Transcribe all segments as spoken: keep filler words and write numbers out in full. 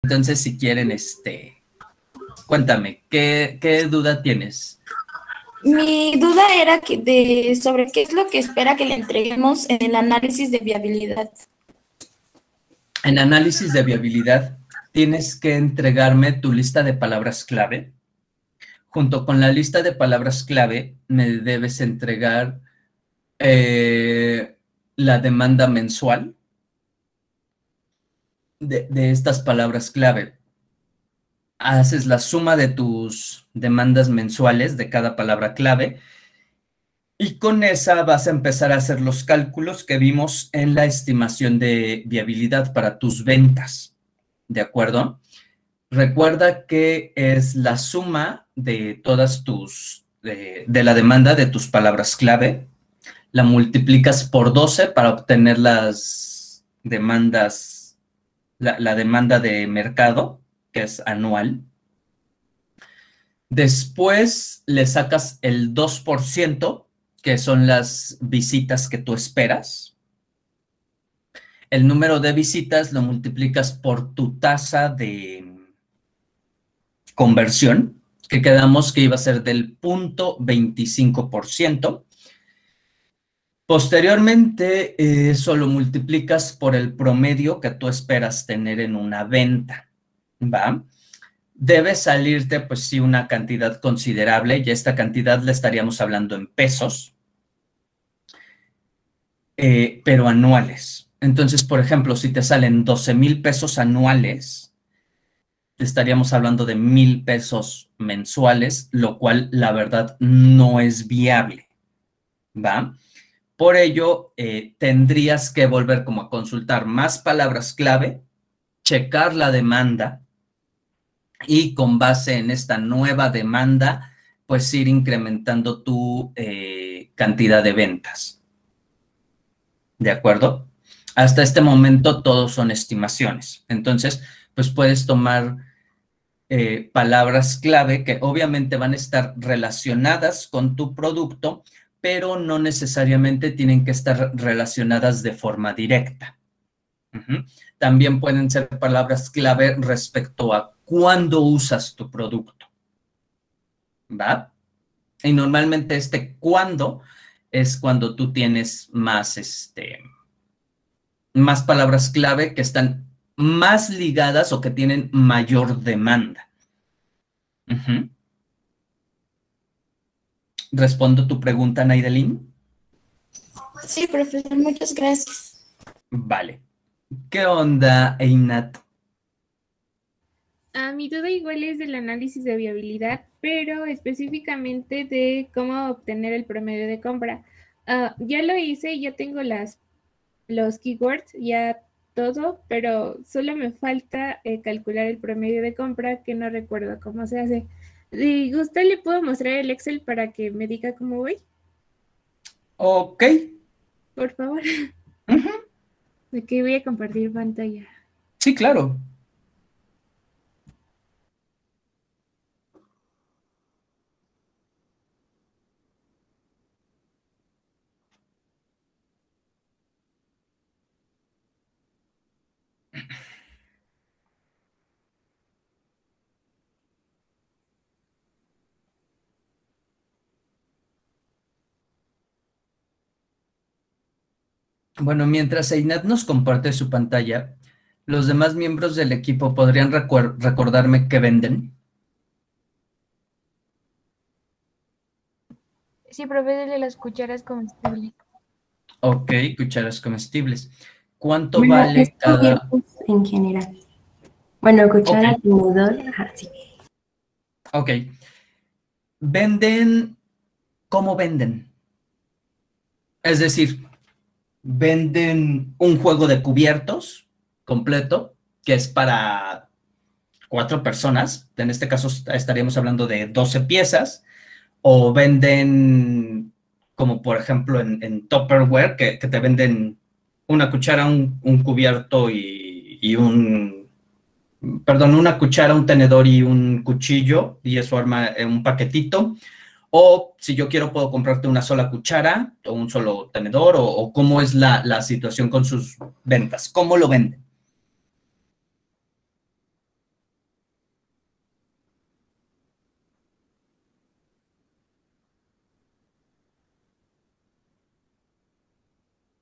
Entonces, si quieren, este, cuéntame, ¿qué, qué duda tienes? Mi duda era que de, sobre qué es lo que espera que le entreguemos en el análisis de viabilidad. En análisis de viabilidad, tienes que entregarme tu lista de palabras clave. Junto con la lista de palabras clave, me debes entregar eh, la demanda mensual de, de estas palabras clave. Haces la suma de tus demandas mensuales de cada palabra clave y con esa vas a empezar a hacer los cálculos que vimos en la estimación de viabilidad para tus ventas. ¿De acuerdo? Recuerda que es la suma de todas tus, de, de la demanda de tus palabras clave, la multiplicas por doce para obtener las demandas, la, la demanda de mercado, que es anual. Después le sacas el dos por ciento, que son las visitas que tú esperas. El número de visitas lo multiplicas por tu tasa de conversión, que quedamos que iba a ser del punto veinticinco por ciento. Posteriormente, eh, eso lo multiplicas por el promedio que tú esperas tener en una venta, ¿va? Debe salirte, pues sí, una cantidad considerable, y esta cantidad le estaríamos hablando en pesos, eh, pero anuales. Entonces, por ejemplo, si te salen doce mil pesos anuales, estaríamos hablando de mil pesos mensuales, lo cual, la verdad, no es viable, ¿va? Por ello, eh, tendrías que volver como a consultar más palabras clave, checar la demanda y con base en esta nueva demanda, pues ir incrementando tu eh, cantidad de ventas. ¿De acuerdo? Hasta este momento todos son estimaciones. Entonces, pues puedes tomar eh, palabras clave que obviamente van a estar relacionadas con tu producto, pero no necesariamente tienen que estar relacionadas de forma directa. Uh-huh. También pueden ser palabras clave respecto a cuándo usas tu producto, ¿va? Y normalmente este cuándo es cuando tú tienes más, este, más palabras clave que están más ligadas o que tienen mayor demanda. Uh-huh. ¿Respondo tu pregunta, Naidelin? Sí, profesor, muchas gracias. Vale. ¿Qué onda, Einat? Ah, mi duda igual es del análisis de viabilidad, pero específicamente de cómo obtener el promedio de compra. Uh, ya lo hice, ya tengo las, los keywords, ya todo, pero solo me falta eh, calcular el promedio de compra, que no recuerdo cómo se hace. Si gusta, le puedo mostrar el Excel para que me diga cómo voy. Ok. Por favor. Uh-huh. De que voy a compartir pantalla. Sí, claro. Bueno, mientras Einat nos comparte su pantalla, los demás miembros del equipo podrían recu- recordarme qué venden. Sí, profe, de las cucharas comestibles. Ok, cucharas comestibles. ¿Cuánto Bueno, vale es cada...? en general. Bueno, cuchara, Ok. tenedor, así. Ok. ¿Venden? ¿Cómo venden? Es decir, ¿venden un juego de cubiertos completo que es para cuatro personas? En este caso estaríamos hablando de doce piezas. ¿O venden, como por ejemplo en, en Tupperware, que, que te venden una cuchara, un, un cubierto y, y un... Perdón, una cuchara, un tenedor y un cuchillo, y eso arma un paquetito? O si yo quiero, puedo comprarte una sola cuchara o un solo tenedor, o, o cómo es la, la situación con sus ventas, cómo lo venden.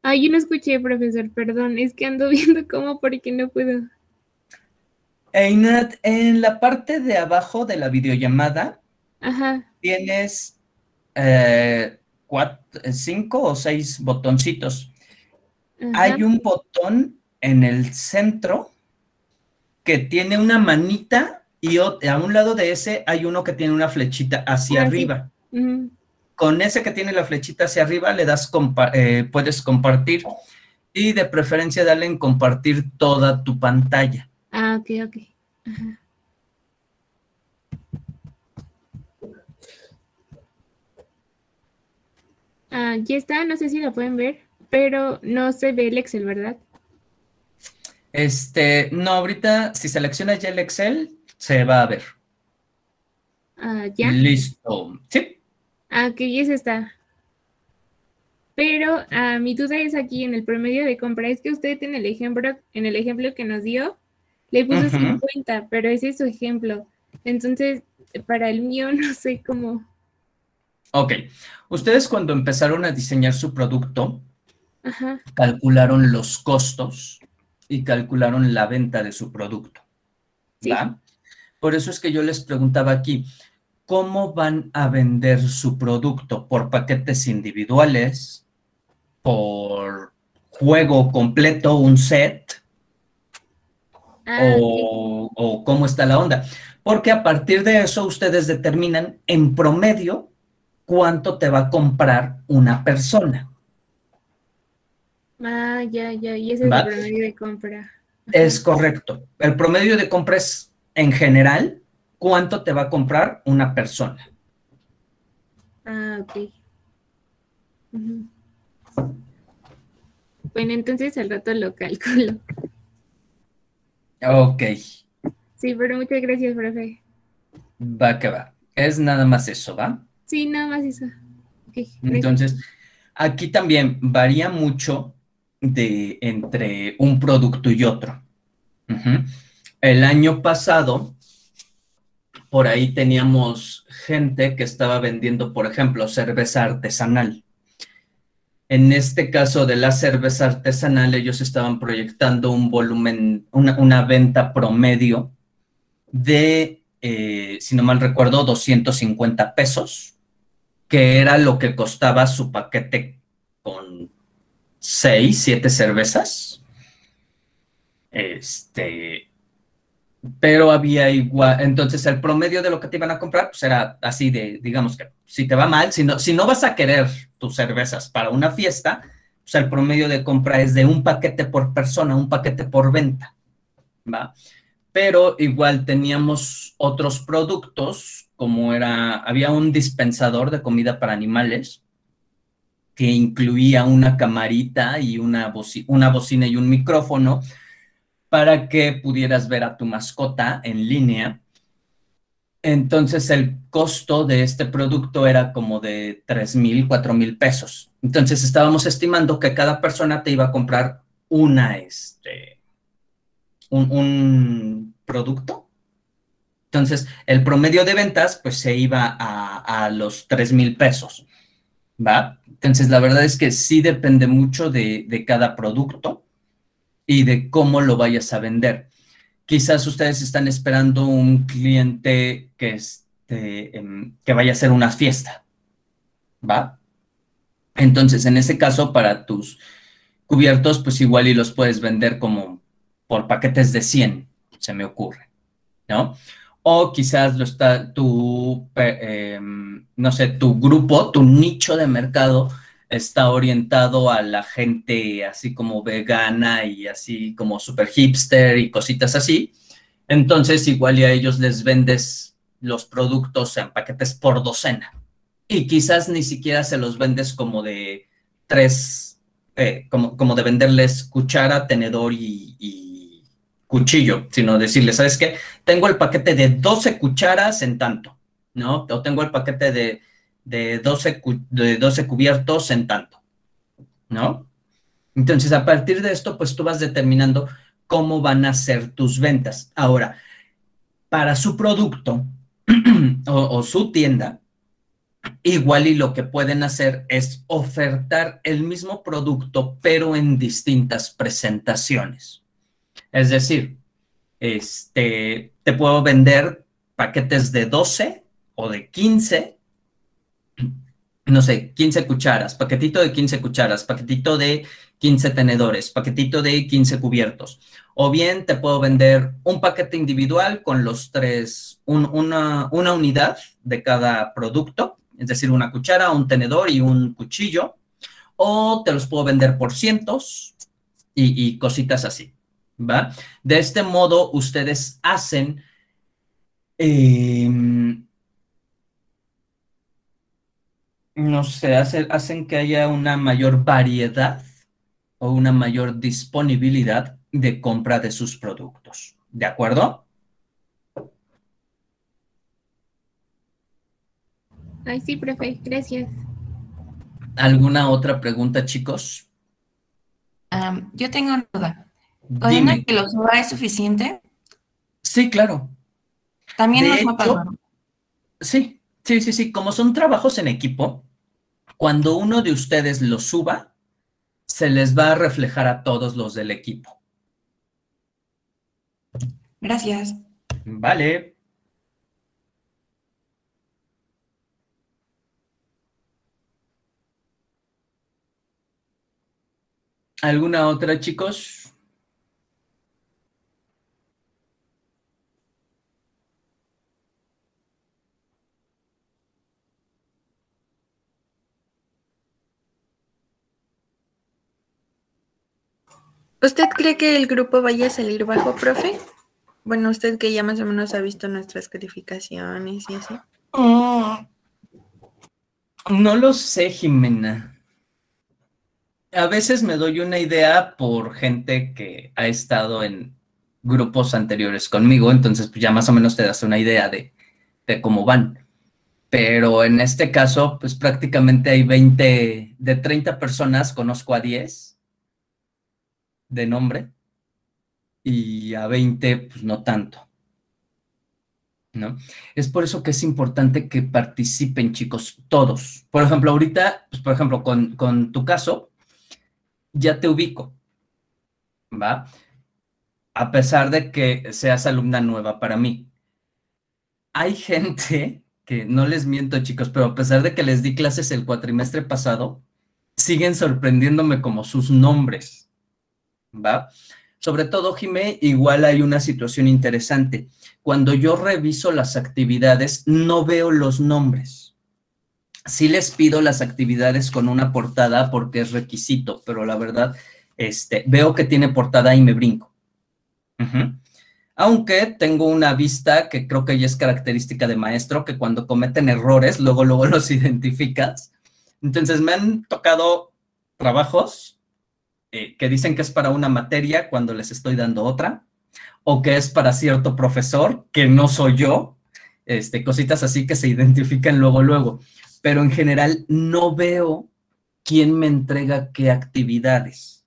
Ah, yo no escuché, profesor, perdón, es que ando viendo cómo porque no puedo. Einat, en la parte de abajo de la videollamada Ajá. tienes eh, cuatro, cinco o seis botoncitos. Ajá. Hay un botón en el centro que tiene una manita y a un lado de ese hay uno que tiene una flechita hacia Ah, sí. arriba. Ujú. Con ese que tiene la flechita hacia arriba le das, compa eh, puedes compartir y de preferencia dale en compartir toda tu pantalla. Ah, ok, ok. Ajá. Ah, ya está, no sé si lo pueden ver, pero no se ve el Excel, ¿verdad? Este, no, ahorita si seleccionas ya el Excel, se va a ver. Ah, ya. Listo. Sí. Ah, que ya se está. Pero ah, mi duda es aquí en el promedio de compra. Es que usted en el ejemplo, en el ejemplo que nos dio, le puso Ujú. cincuenta, pero ese es su ejemplo. Entonces, para el mío no sé cómo. Ok. Ustedes cuando empezaron a diseñar su producto, Ajá. calcularon los costos y calcularon la venta de su producto. Sí. ¿Va? Por eso es que yo les preguntaba aquí, ¿cómo van a vender su producto? ¿Por paquetes individuales? ¿Por juego completo, un set? Ah, ok. O, o cómo está la onda? Porque a partir de eso ustedes determinan en promedio cuánto te va a comprar una persona. Ah, ya, ya. Y ese es el ¿Va? promedio de compra. Ajá. Es correcto. El promedio de compra es, en general, cuánto te va a comprar una persona. Ah, ok. Ujú. Bueno, entonces al rato lo calculo. Ok, Sí, pero muchas gracias, profe. va que va. Es nada más eso, ¿va? Sí, nada más eso. Ok, gracias. Entonces, aquí también varía mucho de entre un producto y otro. Ujú. El año pasado, por ahí teníamos gente que estaba vendiendo, por ejemplo, cerveza artesanal. En este caso de la cerveza artesanal, ellos estaban proyectando un volumen, una, una venta promedio de, eh, si no mal recuerdo, doscientos cincuenta pesos, que era lo que costaba su paquete con seis, siete cervezas. Este, pero había igual, entonces el promedio de lo que te iban a comprar, pues era así de, digamos que si te va mal, si no, si no vas a querer tus cervezas para una fiesta, pues el promedio de compra es de un paquete por persona, un paquete por venta, ¿va? Pero igual teníamos otros productos, como era, había un dispensador de comida para animales, que incluía una camarita y una, boci una bocina y un micrófono, para que pudieras ver a tu mascota en línea. Entonces el costo de este producto era como de tres mil, cuatro mil pesos. Entonces estábamos estimando que cada persona te iba a comprar una, este, un, un producto. Entonces el promedio de ventas pues se iba a, a los tres mil pesos, ¿va? Entonces la verdad es que sí depende mucho de, de cada producto y de cómo lo vayas a vender. Quizás ustedes están esperando un cliente que, este, que vaya a hacer una fiesta, ¿va? Entonces, en ese caso, para tus cubiertos, pues igual y los puedes vender como por paquetes de cien, se me ocurre, ¿no? O quizás lo está tu, eh, no sé, tu grupo, tu nicho de mercado está orientado a la gente así como vegana y así como super hipster y cositas así. Entonces, igual y a ellos les vendes los productos en paquetes por docena. Y quizás ni siquiera se los vendes como de tres, eh, como, como de venderles cuchara, tenedor y, y cuchillo, sino decirles, ¿sabes qué? Tengo el paquete de doce cucharas en tanto, ¿no? O tengo el paquete de, de, doce, de doce cubiertos en tanto, ¿no? Entonces, a partir de esto, pues tú vas determinando cómo van a ser tus ventas. Ahora, para su producto o, o su tienda, Igual y lo que pueden hacer es ofertar el mismo producto, pero en distintas presentaciones. Es decir, este, te puedo vender paquetes de doce o de quince, no sé, quince cucharas, paquetito de quince cucharas, paquetito de quince tenedores, paquetito de quince cubiertos. O bien te puedo vender un paquete individual con los tres, un, una, una unidad de cada producto, es decir, una cuchara, un tenedor y un cuchillo. O te los puedo vender por cientos y, y cositas así, ¿va? De este modo, ustedes hacen... Eh, no sé, hace, hacen que haya una mayor variedad o una mayor disponibilidad de compra de sus productos. ¿De acuerdo? Ay, sí, profe, gracias. ¿Alguna otra pregunta, chicos? Um, yo tengo una duda. Dime. ¿Con que lo suba es suficiente? Sí, claro. También De los mapas, hecho, ¿no? sí, sí, sí, sí. Como son trabajos en equipo, cuando uno de ustedes lo suba, se les va a reflejar a todos los del equipo. Gracias. Vale. ¿Alguna otra, chicos? ¿Usted cree que el grupo vaya a salir bajo, profe? Bueno, usted que ya más o menos ha visto nuestras calificaciones y así. Mm, no lo sé, Jimena. A veces me doy una idea por gente que ha estado en grupos anteriores conmigo, entonces pues ya más o menos te das una idea de, de cómo van. Pero en este caso, pues prácticamente hay veinte, de treinta personas, conozco a diez de nombre, y a veinte, pues no tanto, ¿no? Es por eso que es importante que participen, chicos, todos. Por ejemplo, ahorita, pues por ejemplo, con, con tu caso, ya te ubico, ¿va? A pesar de que seas alumna nueva para mí. Hay gente que, no les miento, chicos, pero a pesar de que les di clases el cuatrimestre pasado, siguen sorprendiéndome como sus nombres, ¿va? Sobre todo, Jimé, igual hay una situación interesante. Cuando yo reviso las actividades, no veo los nombres. Sí les pido las actividades con una portada porque es requisito, pero la verdad, este, veo que tiene portada y me brinco. Uh-huh. Aunque tengo una vista que creo que ya es característica de maestro, que cuando cometen errores, luego, luego los identificas. Entonces me han tocado trabajos eh, que dicen que es para una materia cuando les estoy dando otra, o que es para cierto profesor, que no soy yo, este, cositas así que se identifican luego, luego. Pero en general no veo quién me entrega qué actividades,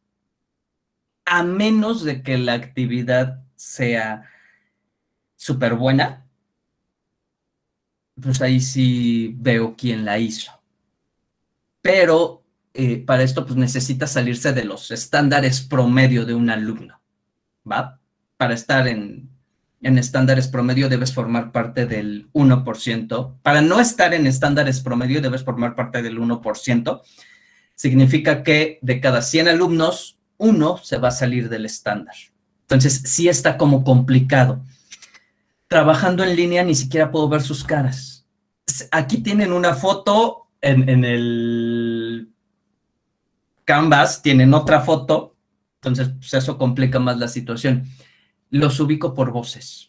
a menos de que la actividad sea súper buena, pues ahí sí veo quién la hizo. Pero eh, para esto pues necesita salirse de los estándares promedio de un alumno, ¿va? Para estar en, en estándares promedio debes formar parte del uno por ciento. Para no estar en estándares promedio debes formar parte del uno por ciento. Significa que de cada cien alumnos, uno se va a salir del estándar. Entonces sí está como complicado. Trabajando en línea ni siquiera puedo ver sus caras. Aquí tienen una foto en, en el Canvas, tienen otra foto, entonces pues eso complica más la situación. Los ubico por voces.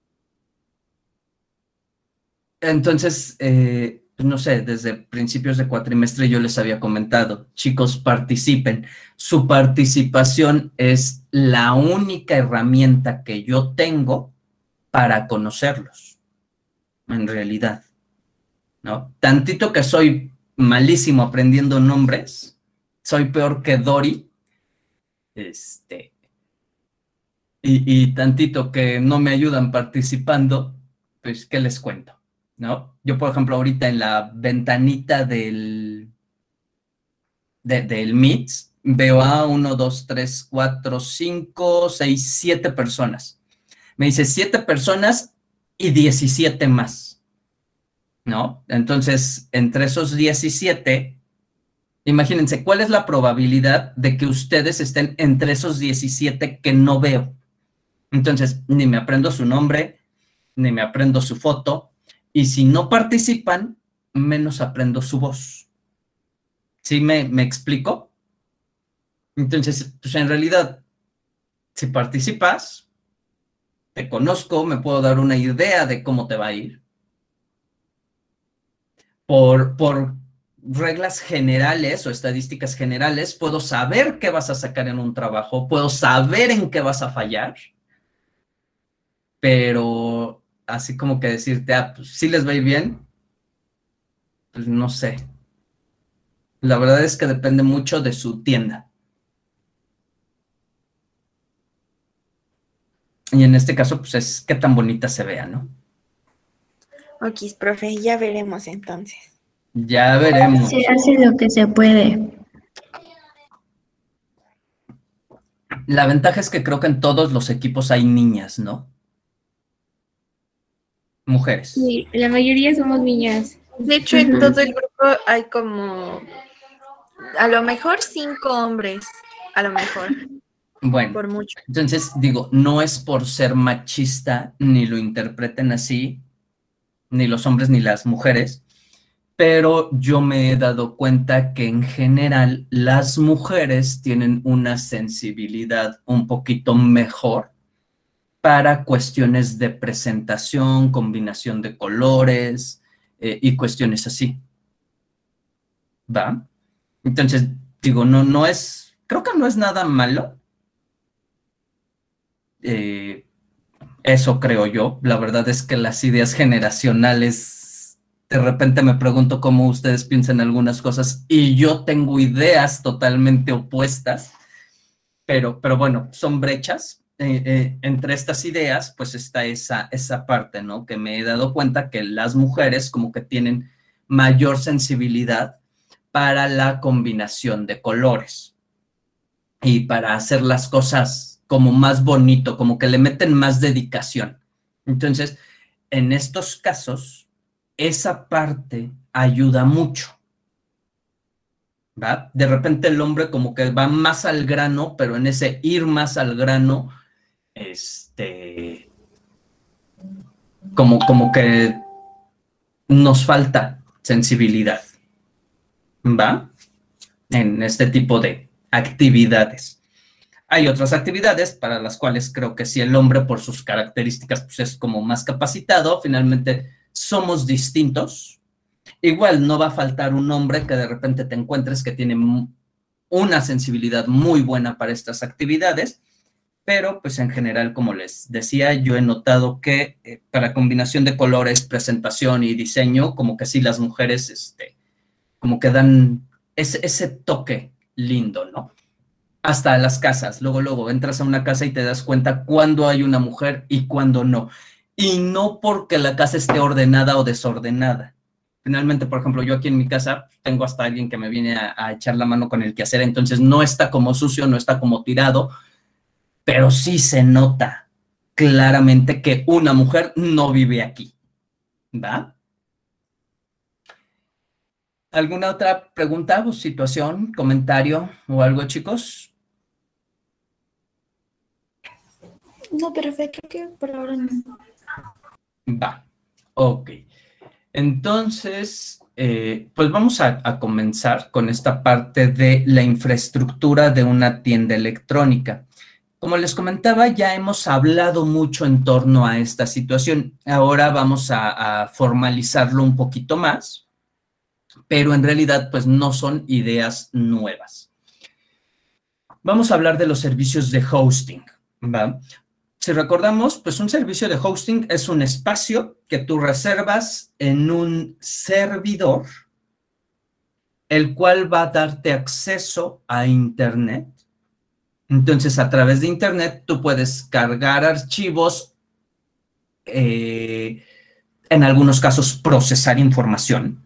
Entonces, eh, no sé, desde principios de cuatrimestre yo les había comentado, chicos, participen. Su participación es la única herramienta que yo tengo para conocerlos, en realidad, ¿no? Tantito que soy malísimo aprendiendo nombres, soy peor que Dory, este, y, y tantito que no me ayudan participando, pues, ¿qué les cuento? ¿no? Yo, por ejemplo, ahorita en la ventanita del, de, del Meet, veo a uno, dos, tres, cuatro, cinco, seis, siete personas. Me dice siete personas y diecisiete más, ¿no? Entonces, entre esos diecisiete, imagínense, ¿cuál es la probabilidad de que ustedes estén entre esos diecisiete que no veo? Entonces, ni me aprendo su nombre, ni me aprendo su foto, y si no participan, menos aprendo su voz. ¿Sí me, me explico? Entonces, pues en realidad, si participas, te conozco, me puedo dar una idea de cómo te va a ir. Por, por reglas generales o estadísticas generales, puedo saber qué vas a sacar en un trabajo, puedo saber en qué vas a fallar, pero así como que decirte, ah, pues sí les va a ir bien, pues no sé. La verdad es que depende mucho de su tienda. Y en este caso, pues es qué tan bonita se vea, ¿no? Ok, profe, ya veremos entonces. Ya veremos. Se hace lo que se puede. La ventaja es que creo que en todos los equipos hay niñas, ¿no? Mujeres. Sí, la mayoría somos niñas. De hecho, en todo el grupo hay como, a lo mejor cinco hombres, a lo mejor, Bueno, por mucho. entonces digo, no es por ser machista, ni lo interpreten así, ni los hombres ni las mujeres, pero yo me he dado cuenta que en general las mujeres tienen una sensibilidad un poquito mejor para cuestiones de presentación, combinación de colores eh, y cuestiones así. ¿Va? Entonces, digo, no, no es, creo que no es nada malo. Eh, eso creo yo. La verdad es que las ideas generacionales, de repente me pregunto cómo ustedes piensan algunas cosas y yo tengo ideas totalmente opuestas, pero, pero bueno, son brechas. Eh, eh, entre estas ideas, pues está esa, esa parte, ¿no? Que me he dado cuenta que las mujeres como que tienen mayor sensibilidad para la combinación de colores y para hacer las cosas como más bonito, como que le meten más dedicación. Entonces, en estos casos, esa parte ayuda mucho, ¿va? De repente el hombre como que va más al grano, pero en ese ir más al grano, este, como, como que nos falta sensibilidad, ¿va? En este tipo de actividades. Hay otras actividades para las cuales creo que si el hombre por sus características pues es como más capacitado, finalmente somos distintos. Igual no va a faltar un hombre que de repente te encuentres que tiene una sensibilidad muy buena para estas actividades, pero pues en general, como les decía, yo he notado que eh, para combinación de colores, presentación y diseño, como que sí las mujeres, este, como que dan ese, ese toque lindo, ¿no? Hasta las casas, luego, luego entras a una casa y te das cuenta cuándo hay una mujer y cuándo no. Y no porque la casa esté ordenada o desordenada. Finalmente, por ejemplo, yo aquí en mi casa tengo hasta alguien que me viene a, a echar la mano con el quehacer, entonces no está como sucio, no está como tirado, pero sí se nota claramente que una mujer no vive aquí, ¿va? ¿Alguna otra pregunta o situación, comentario o algo, chicos? No, perfecto, creo que por ahora no. Va, ok. Entonces, eh, pues vamos a, a comenzar con esta parte de la infraestructura de una tienda electrónica. Como les comentaba, ya hemos hablado mucho en torno a esta situación. Ahora vamos a, a formalizarlo un poquito más, pero en realidad, pues no son ideas nuevas. Vamos a hablar de los servicios de hosting, ¿va? Si recordamos, pues un servicio de hosting es un espacio que tú reservas en un servidor, el cual va a darte acceso a Internet. Entonces, a través de Internet, tú puedes cargar archivos, eh, en algunos casos procesar información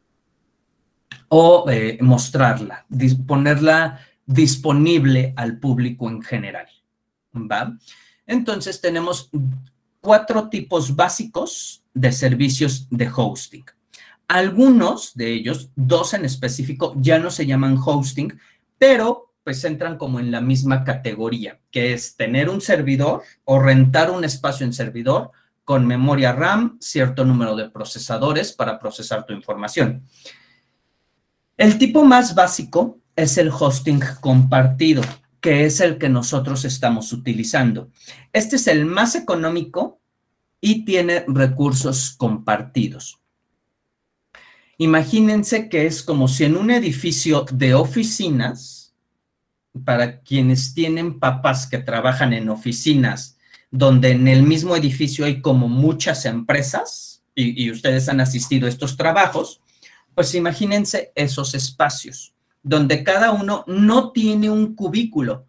o eh, mostrarla, dis ponerla disponible al público en general, ¿va? Entonces tenemos cuatro tipos básicos de servicios de hosting. Algunos de ellos, dos en específico, ya no se llaman hosting, pero pues entran como en la misma categoría, que es tener un servidor o rentar un espacio en servidor con memoria RAM, cierto número de procesadores para procesar tu información. El tipo más básico es el hosting compartido, que es el que nosotros estamos utilizando. Este es el más económico y tiene recursos compartidos. Imagínense que es como si en un edificio de oficinas, para quienes tienen papás que trabajan en oficinas, donde en el mismo edificio hay como muchas empresas, y, y ustedes han asistido a estos trabajos, pues imagínense esos espacios, donde cada uno no tiene un cubículo.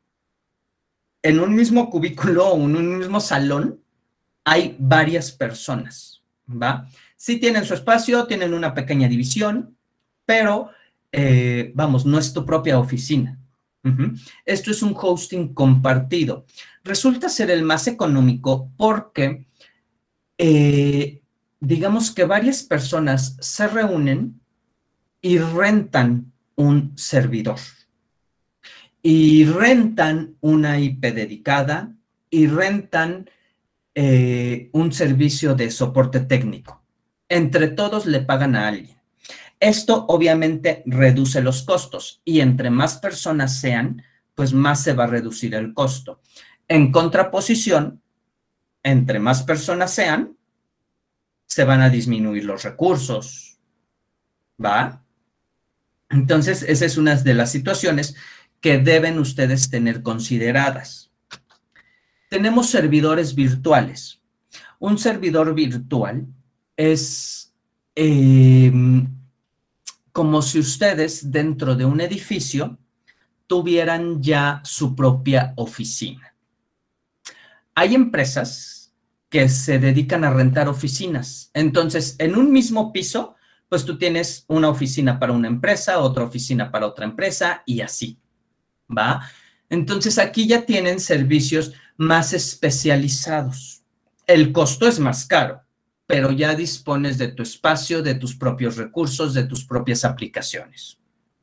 En un mismo cubículo o en un mismo salón hay varias personas, ¿va? Sí tienen su espacio, tienen una pequeña división, pero, eh, vamos, no es tu propia oficina. Uh-huh. Esto es un hosting compartido. Resulta ser el más económico porque, eh, digamos que varias personas se reúnen y rentan un servidor. Y rentan una I P dedicada y rentan eh, un servicio de soporte técnico. Entre todos le pagan a alguien. Esto obviamente reduce los costos y entre más personas sean, pues más se va a reducir el costo. En contraposición, entre más personas sean, se van a disminuir los recursos, ¿va? Entonces, esa es una de las situaciones que deben ustedes tener consideradas. Tenemos servidores virtuales. Un servidor virtual es eh, como si ustedes dentro de un edificio tuvieran ya su propia oficina. Hay empresas que se dedican a rentar oficinas. Entonces, en un mismo piso, pues tú tienes una oficina para una empresa, otra oficina para otra empresa y así, ¿va? Entonces, aquí ya tienen servicios más especializados. El costo es más caro, pero ya dispones de tu espacio, de tus propios recursos, de tus propias aplicaciones.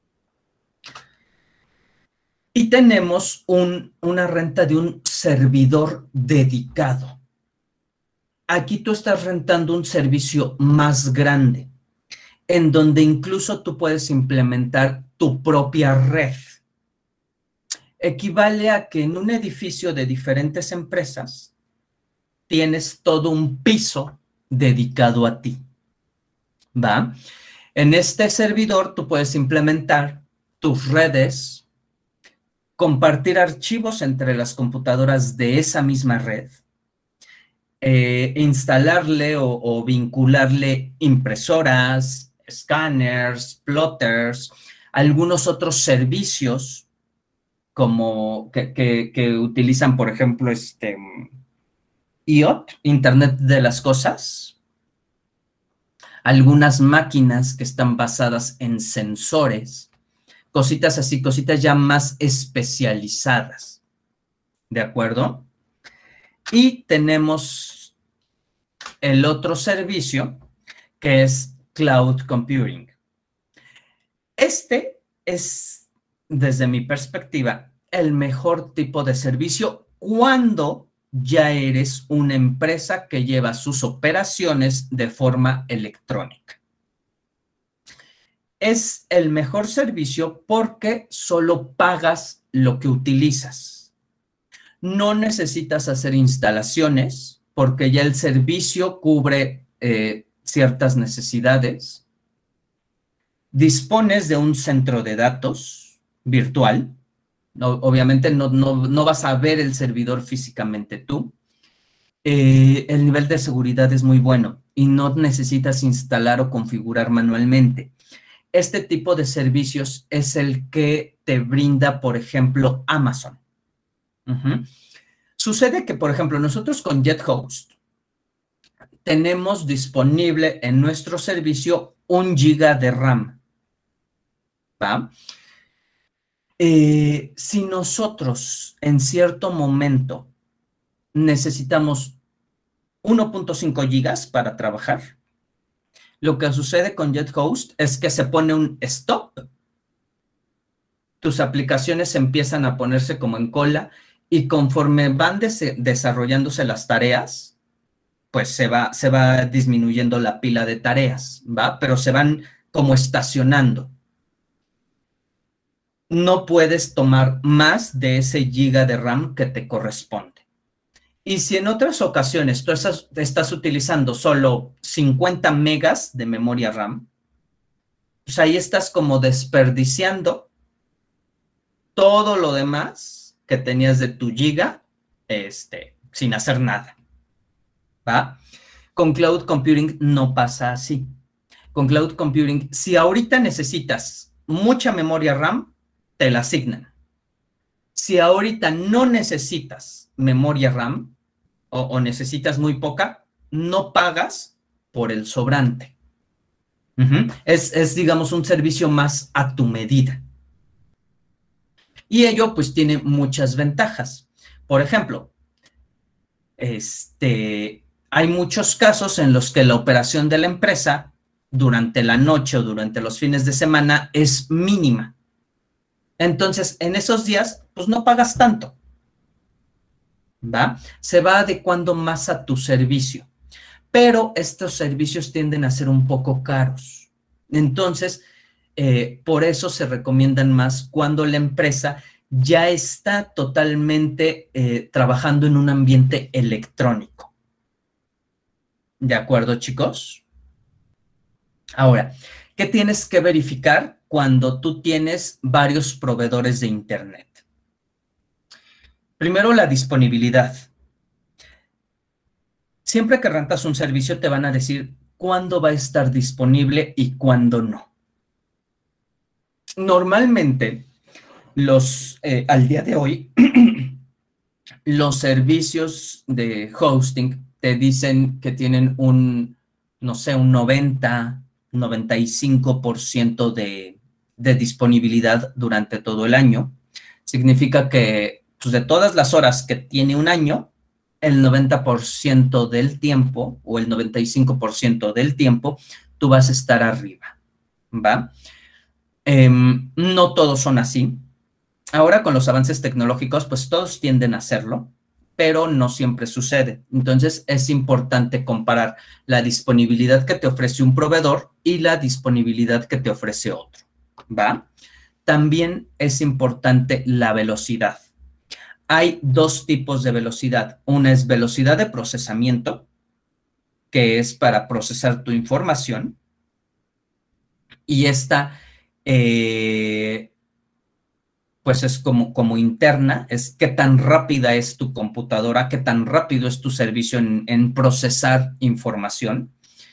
Y tenemos un, una renta de un servidor dedicado. Aquí tú estás rentando un servicio más grande, en donde incluso tú puedes implementar tu propia red. Equivale a que en un edificio de diferentes empresas tienes todo un piso dedicado a ti, ¿va? En este servidor tú puedes implementar tus redes, compartir archivos entre las computadoras de esa misma red, eh, instalarle o, o vincularle impresoras, escáneres, plotters, algunos otros servicios como que, que, que utilizan, por ejemplo, este I O T, Internet de las Cosas, algunas máquinas que están basadas en sensores, cositas así, cositas ya más especializadas, ¿de acuerdo? Y tenemos el otro servicio que es Cloud Computing. Este es, desde mi perspectiva, el mejor tipo de servicio cuando ya eres una empresa que lleva sus operaciones de forma electrónica. Es el mejor servicio porque solo pagas lo que utilizas. No necesitas hacer instalaciones porque ya el servicio cubre eh, ciertas necesidades. Dispones de un centro de datos virtual. No, obviamente no, no, no vas a ver el servidor físicamente tú. Eh, el nivel de seguridad es muy bueno y no necesitas instalar o configurar manualmente. Este tipo de servicios es el que te brinda, por ejemplo, Amazon. Uh-huh. Sucede que, por ejemplo, nosotros con JetHost tenemos disponible en nuestro servicio un giga de RAM. ¿Va? Eh, si nosotros en cierto momento necesitamos uno punto cinco gigas para trabajar, lo que sucede con JetHost es que se pone un stop, tus aplicaciones empiezan a ponerse como en cola y conforme van des- desarrollándose las tareas, pues se va, se va disminuyendo la pila de tareas, ¿va? Pero se van como estacionando. No puedes tomar más de ese giga de RAM que te corresponde. Y si en otras ocasiones tú estás, estás utilizando solo cincuenta megas de memoria RAM, pues ahí estás como desperdiciando todo lo demás que tenías de tu giga este, sin hacer nada. ¿Va? Con Cloud Computing no pasa así. Con Cloud Computing, si ahorita necesitas mucha memoria RAM, te la asignan. Si ahorita no necesitas memoria RAM o, o necesitas muy poca, no pagas por el sobrante. Uh-huh. Es, es, digamos, un servicio más a tu medida. Y ello, pues, tiene muchas ventajas. Por ejemplo, este, hay muchos casos en los que la operación de la empresa durante la noche o durante los fines de semana es mínima. Entonces, en esos días, pues no pagas tanto, ¿va? Se va adecuando más a tu servicio, pero estos servicios tienden a ser un poco caros. Entonces, eh, por eso se recomiendan más cuando la empresa ya está totalmente eh, trabajando en un ambiente electrónico. ¿De acuerdo, chicos? Ahora, ¿qué tienes que verificar cuando tú tienes varios proveedores de Internet? Primero, la disponibilidad. Siempre que rentas un servicio te van a decir cuándo va a estar disponible y cuándo no. Normalmente, los, eh, al día de hoy, los servicios de hosting te dicen que tienen un, no sé, un noventa, noventa y cinco por ciento de, de disponibilidad durante todo el año. Significa que pues, de todas las horas que tiene un año, el noventa por ciento del tiempo o el noventa y cinco por ciento del tiempo, tú vas a estar arriba, ¿va? Eh, no todos son así. Ahora con los avances tecnológicos, pues todos tienden a hacerlo, pero no siempre sucede. Entonces es importante comparar la disponibilidad que te ofrece un proveedor y la disponibilidad que te ofrece otro, ¿va? También es importante la velocidad. Hay dos tipos de velocidad. Una es velocidad de procesamiento, que es para procesar tu información, y esta, eh, pues es como, como interna, es qué tan rápida es tu computadora, qué tan rápido es tu servicio en, en procesar información.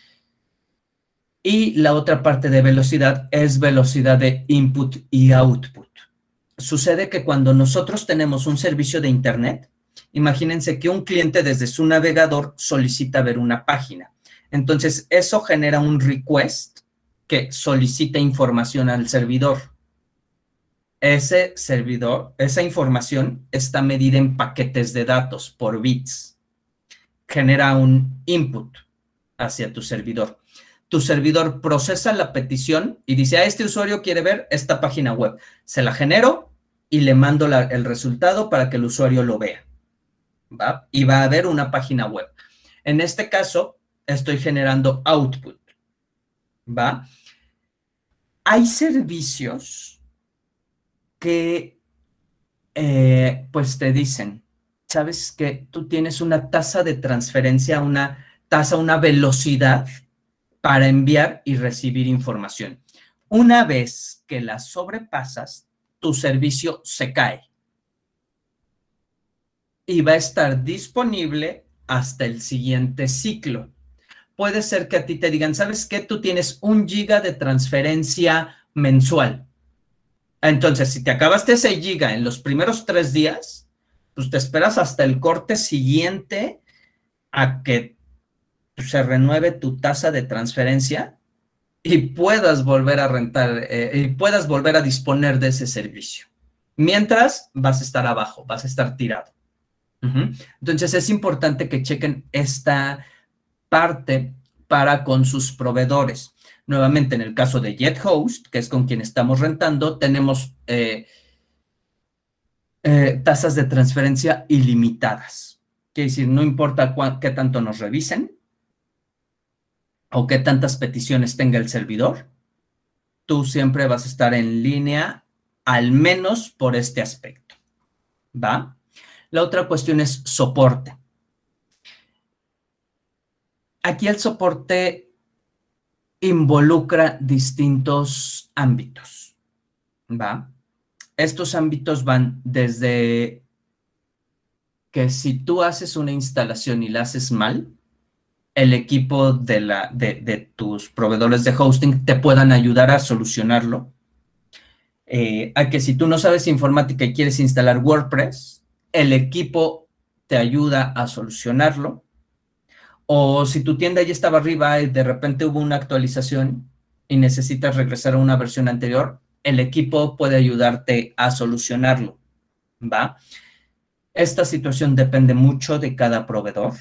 Y la otra parte de velocidad es velocidad de input y output. Sucede que cuando nosotros tenemos un servicio de Internet, imagínense que un cliente desde su navegador solicita ver una página. Entonces, eso genera un request que solicita información al servidor. Ese servidor, esa información está medida en paquetes de datos por bits. Genera un input hacia tu servidor. Tu servidor procesa la petición y dice, ah, este usuario quiere ver esta página web. Se la genero y le mando la, el resultado para que el usuario lo vea, ¿va? Y va a haber una página web. En este caso, estoy generando output, ¿va? Hay servicios que, eh, pues te dicen, ¿sabes qué? Tú tienes una tasa de transferencia, una tasa, una velocidad para enviar y recibir información. Una vez que la sobrepasas, tu servicio se cae y va a estar disponible hasta el siguiente ciclo. Puede ser que a ti te digan, ¿sabes qué? Tú tienes un giga de transferencia mensual. Entonces, si te acabaste ese giga en los primeros tres días, pues te esperas hasta el corte siguiente a que se renueve tu tasa de transferencia y puedas volver a rentar, eh, y puedas volver a disponer de ese servicio. Mientras, vas a estar abajo, vas a estar tirado. Uh-huh. Entonces, es importante que chequen esta parte para con sus proveedores. Nuevamente, en el caso de JetHost, que es con quien estamos rentando, tenemos eh, eh, tasas de transferencia ilimitadas. Quiere decir, no importa qué tanto nos revisen o qué tantas peticiones tenga el servidor, tú siempre vas a estar en línea, al menos por este aspecto, ¿va? La otra cuestión es soporte. Aquí el soporte involucra distintos ámbitos, ¿va? Estos ámbitos van desde que si tú haces una instalación y la haces mal, el equipo de, la, de, de tus proveedores de hosting te puedan ayudar a solucionarlo. Eh, a que si tú no sabes informática y quieres instalar WordPress, el equipo te ayuda a solucionarlo. O si tu tienda ya estaba arriba y de repente hubo una actualización y necesitas regresar a una versión anterior, el equipo puede ayudarte a solucionarlo, ¿va? Esta situación depende mucho de cada proveedor.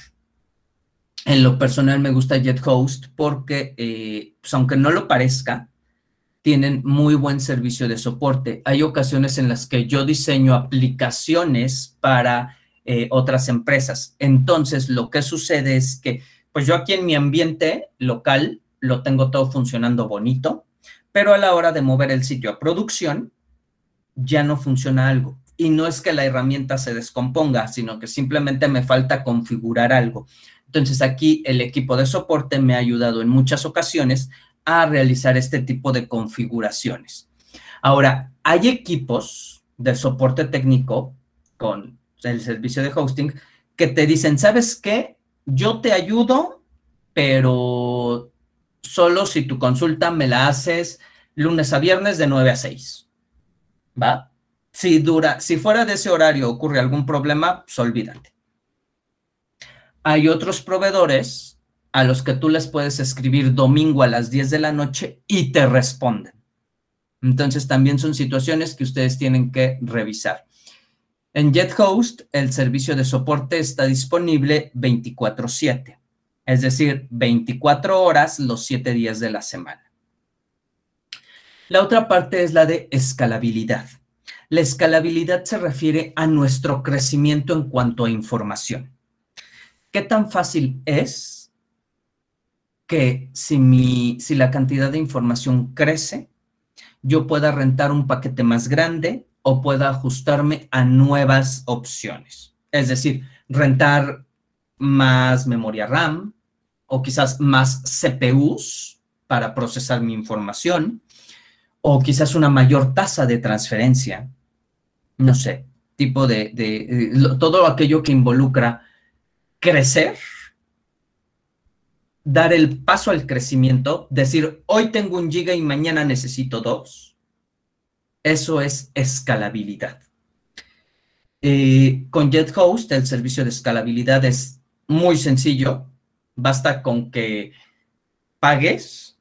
En lo personal me gusta JetHost porque, eh, pues aunque no lo parezca, tienen muy buen servicio de soporte. Hay ocasiones en las que yo diseño aplicaciones para eh, otras empresas. Entonces, lo que sucede es que, pues yo aquí en mi ambiente local lo tengo todo funcionando bonito, pero a la hora de mover el sitio a producción, ya no funciona algo. Y no es que la herramienta se descomponga, sino que simplemente me falta configurar algo. Entonces, aquí el equipo de soporte me ha ayudado en muchas ocasiones a realizar este tipo de configuraciones. Ahora, hay equipos de soporte técnico con el servicio de hosting que te dicen, ¿sabes qué? Yo te ayudo, pero solo si tu consulta me la haces lunes a viernes de nueve a seis, ¿va? Si dura, si fuera de ese horario ocurre algún problema, pues olvídate. Hay otros proveedores a los que tú les puedes escribir domingo a las diez de la noche y te responden. Entonces, también son situaciones que ustedes tienen que revisar. En JetHost, el servicio de soporte está disponible veinticuatro siete, es decir, veinticuatro horas los siete días de la semana. La otra parte es la de escalabilidad. La escalabilidad se refiere a nuestro crecimiento en cuanto a información. ¿Qué tan fácil es que si, mi, si la cantidad de información crece, yo pueda rentar un paquete más grande o pueda ajustarme a nuevas opciones? Es decir, rentar más memoria RAM o quizás más C P Us para procesar mi información o quizás una mayor tasa de transferencia. No sé, tipo de, de, de todo aquello que involucra crecer, dar el paso al crecimiento, decir, hoy tengo un giga y mañana necesito dos. Eso es escalabilidad. Eh, con JetHost, el servicio de escalabilidad es muy sencillo. Basta con que pagues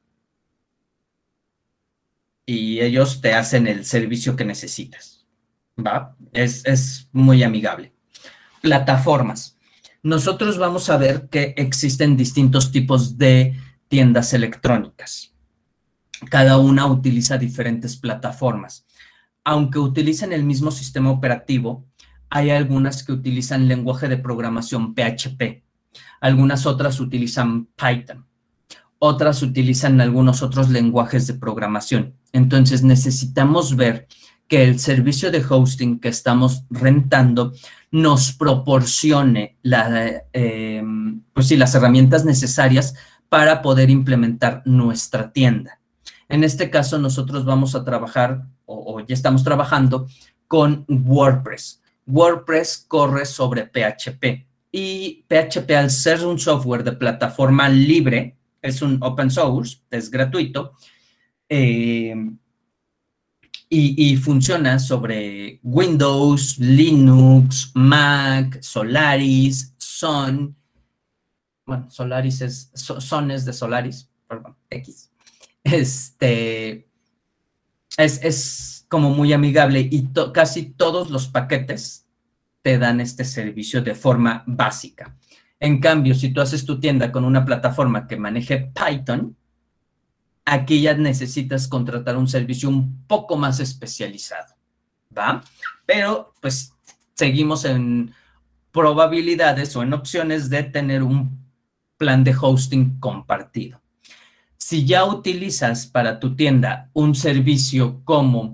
y ellos te hacen el servicio que necesitas, ¿va? Es, es muy amigable. Plataformas. Nosotros vamos a ver que existen distintos tipos de tiendas electrónicas. Cada una utiliza diferentes plataformas. Aunque utilicen el mismo sistema operativo, hay algunas que utilizan lenguaje de programación P H P. Algunas otras utilizan Python. Otras utilizan algunos otros lenguajes de programación. Entonces, necesitamos ver que el servicio de hosting que estamos rentando nos proporcione la, eh, pues sí, las herramientas necesarias para poder implementar nuestra tienda. En este caso, nosotros vamos a trabajar, o, o ya estamos trabajando, con WordPress. WordPress corre sobre P H P. Y P H P, al ser un software de plataforma libre, es un open source, es gratuito, eh, Y, y funciona sobre Windows, Linux, Mac, Solaris, Sun, bueno, Solaris es, Son es de Solaris, perdón, X, este, es, es como muy amigable y to, casi todos los paquetes te dan este servicio de forma básica. En cambio, si tú haces tu tienda con una plataforma que maneje Python, aquí ya necesitas contratar un servicio un poco más especializado, ¿va? Pero, pues, seguimos en probabilidades o en opciones de tener un plan de hosting compartido. Si ya utilizas para tu tienda un servicio como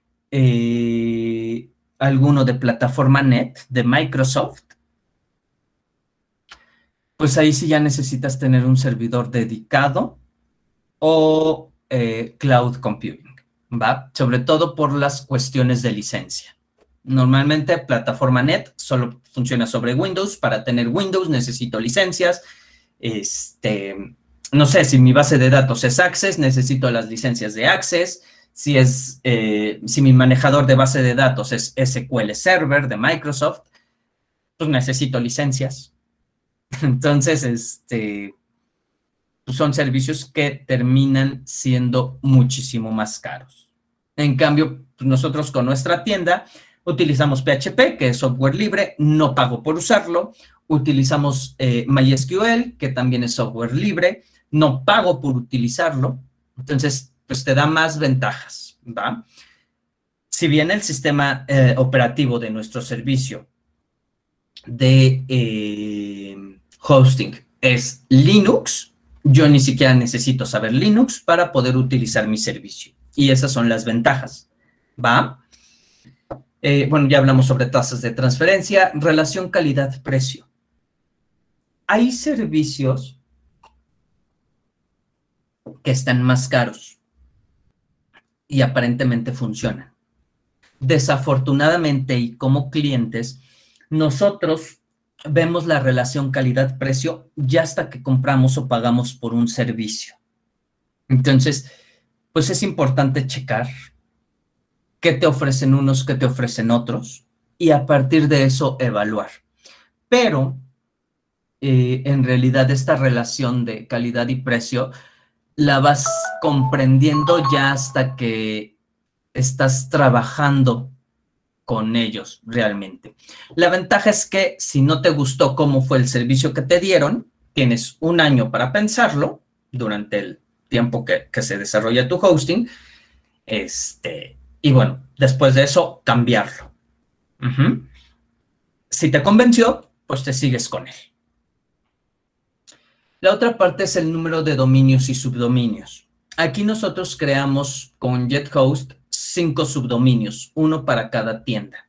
eh, alguno de plataforma Net de Microsoft, pues ahí sí ya necesitas tener un servidor dedicado o eh, cloud computing, ¿va? Sobre todo por las cuestiones de licencia. Normalmente plataforma Net solo funciona sobre Windows. Para tener Windows necesito licencias. Este, no sé, si mi base de datos es Access, necesito las licencias de Access. Si, es, eh, si mi manejador de base de datos es S Q L Server de Microsoft, pues necesito licencias. Entonces, este, son servicios que terminan siendo muchísimo más caros. En cambio, pues nosotros con nuestra tienda utilizamos P H P, que es software libre, no pago por usarlo. Utilizamos eh, MySQL, que también es software libre, no pago por utilizarlo. Entonces, pues te da más ventajas, ¿va? Si bien el sistema eh, operativo de nuestro servicio de eh, hosting es Linux, yo ni siquiera necesito saber Linux para poder utilizar mi servicio. Y esas son las ventajas, ¿va? Eh, bueno, ya hablamos sobre tasas de transferencia, relación calidad-precio. Hay servicios que están más caros y aparentemente funcionan. Desafortunadamente, y como clientes, nosotros vemos la relación calidad-precio ya hasta que compramos o pagamos por un servicio. Entonces, pues es importante checar qué te ofrecen unos, qué te ofrecen otros, y a partir de eso evaluar. Pero, eh, en realidad, esta relación de calidad y precio la vas comprendiendo ya hasta que estás trabajando con ellos realmente. La ventaja es que si no te gustó cómo fue el servicio que te dieron, tienes un año para pensarlo durante el tiempo que, que se desarrolla tu hosting, este, y bueno, después de eso, cambiarlo. Uh-huh. Si te convenció, pues te sigues con él. La otra parte es el número de dominios y subdominios. Aquí nosotros creamos con JetHost cinco subdominios, uno para cada tienda.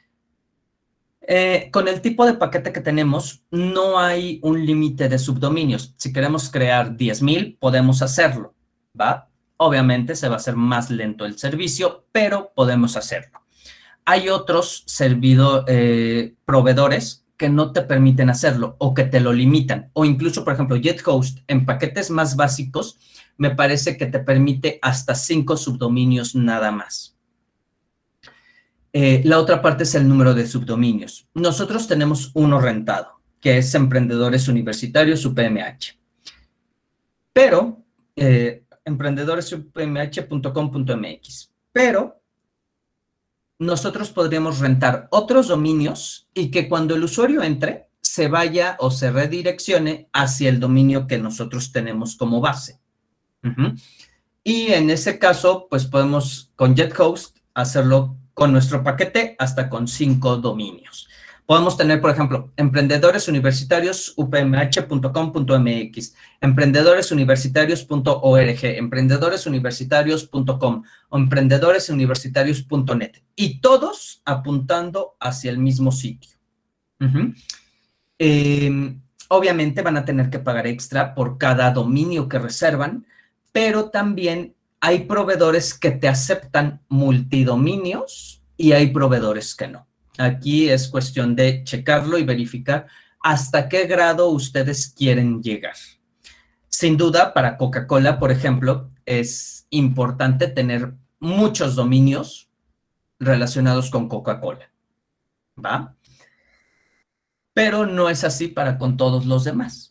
Eh, con el tipo de paquete que tenemos, no hay un límite de subdominios. Si queremos crear diez mil, podemos hacerlo, ¿va? Obviamente se va a hacer más lento el servicio, pero podemos hacerlo. Hay otros servidor, eh, proveedores que no te permiten hacerlo o que te lo limitan. O incluso, por ejemplo, JetHost, en paquetes más básicos, me parece que te permite hasta cinco subdominios nada más. Eh, la otra parte es el número de subdominios. Nosotros tenemos uno rentado, que es Emprendedores Universitarios U P M H. Pero, eh, emprendedores u p m h punto com punto m x. Pero, nosotros podríamos rentar otros dominios y que cuando el usuario entre, se vaya o se redireccione hacia el dominio que nosotros tenemos como base. Uh-huh. Y en ese caso, pues podemos con JetHost hacerlo con nuestro paquete hasta con cinco dominios. Podemos tener, por ejemplo, emprendedores universitarios u p m h punto com punto m x, emprendedores universitarios punto org, emprendedores universitarios punto com o emprendedores universitarios punto net. Y todos apuntando hacia el mismo sitio. Uh-huh. eh, obviamente van a tener que pagar extra por cada dominio que reservan, pero también hay proveedores que te aceptan multidominios y hay proveedores que no. Aquí es cuestión de checarlo y verificar hasta qué grado ustedes quieren llegar. Sin duda, para Coca-Cola, por ejemplo, es importante tener muchos dominios relacionados con Coca-Cola, ¿va? Pero no es así para con todos los demás.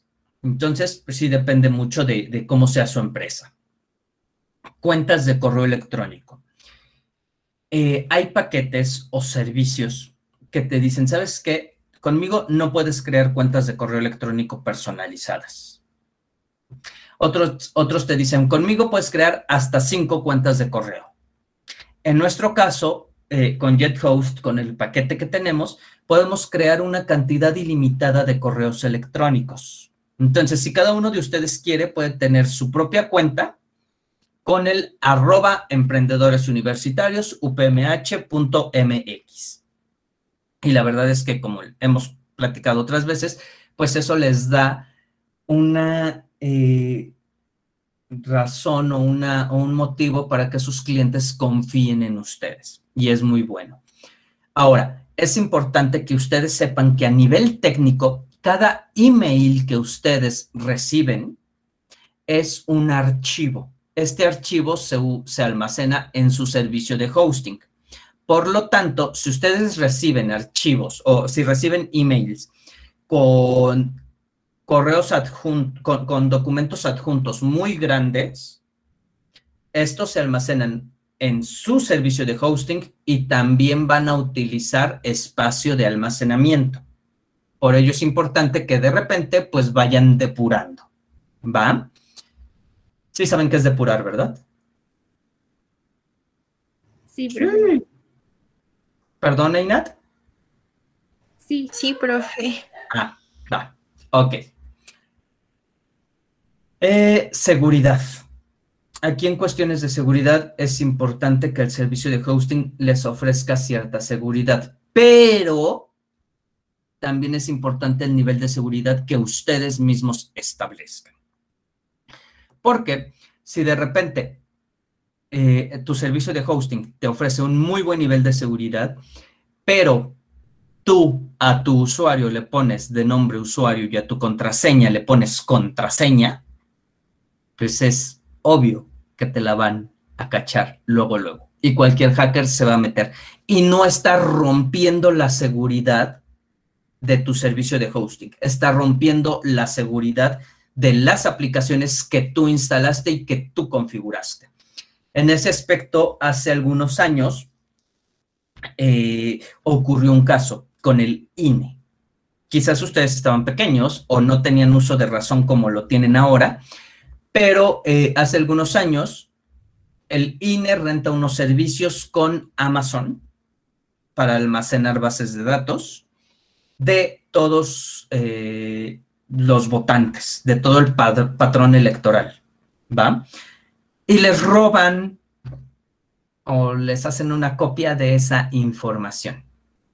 Entonces, pues sí depende mucho de, de cómo sea su empresa. Cuentas de correo electrónico. Eh, hay paquetes o servicios que te dicen, ¿sabes qué? Conmigo no puedes crear cuentas de correo electrónico personalizadas. Otros, otros te dicen, conmigo puedes crear hasta cinco cuentas de correo. En nuestro caso, eh, con JetHost, con el paquete que tenemos, podemos crear una cantidad ilimitada de correos electrónicos. Entonces, si cada uno de ustedes quiere, puede tener su propia cuenta con el arroba emprendedores universitarios u p m h punto m x. Y la verdad es que, como hemos platicado otras veces, pues eso les da una eh, razón o, una, o un motivo para que sus clientes confíen en ustedes. Y es muy bueno. Ahora, es importante que ustedes sepan que a nivel técnico, cada email que ustedes reciben es un archivo. Este archivo se, se almacena en su servicio de hosting. Por lo tanto, si ustedes reciben archivos o si reciben emails con correos adjuntos, con, con documentos adjuntos muy grandes, estos se almacenan en su servicio de hosting y también van a utilizar espacio de almacenamiento. Por ello es importante que de repente pues vayan depurando, ¿va? Sí saben qué es depurar, ¿verdad? Sí, profe. ¿Perdón, Einat? Sí. Sí, profe. Ah, va. Ok. Eh, seguridad. Aquí en cuestiones de seguridad es importante que el servicio de hosting les ofrezca cierta seguridad, pero también es importante el nivel de seguridad que ustedes mismos establezcan. Porque si de repente eh, tu servicio de hosting te ofrece un muy buen nivel de seguridad, pero tú a tu usuario le pones de nombre usuario y a tu contraseña le pones contraseña, pues es obvio que te la van a cachar luego, luego. Y cualquier hacker se va a meter. Y no está rompiendo la seguridad de tu servicio de hosting. Está rompiendo la seguridad de las aplicaciones que tú instalaste y que tú configuraste. En ese aspecto, hace algunos años eh, ocurrió un caso con el I N E. Quizás ustedes estaban pequeños o no tenían uso de razón como lo tienen ahora, pero eh, hace algunos años el I N E renta unos servicios con Amazon para almacenar bases de datos de todos eh, los votantes, de todo el patrón electoral, ¿va? Y les roban o les hacen una copia de esa información.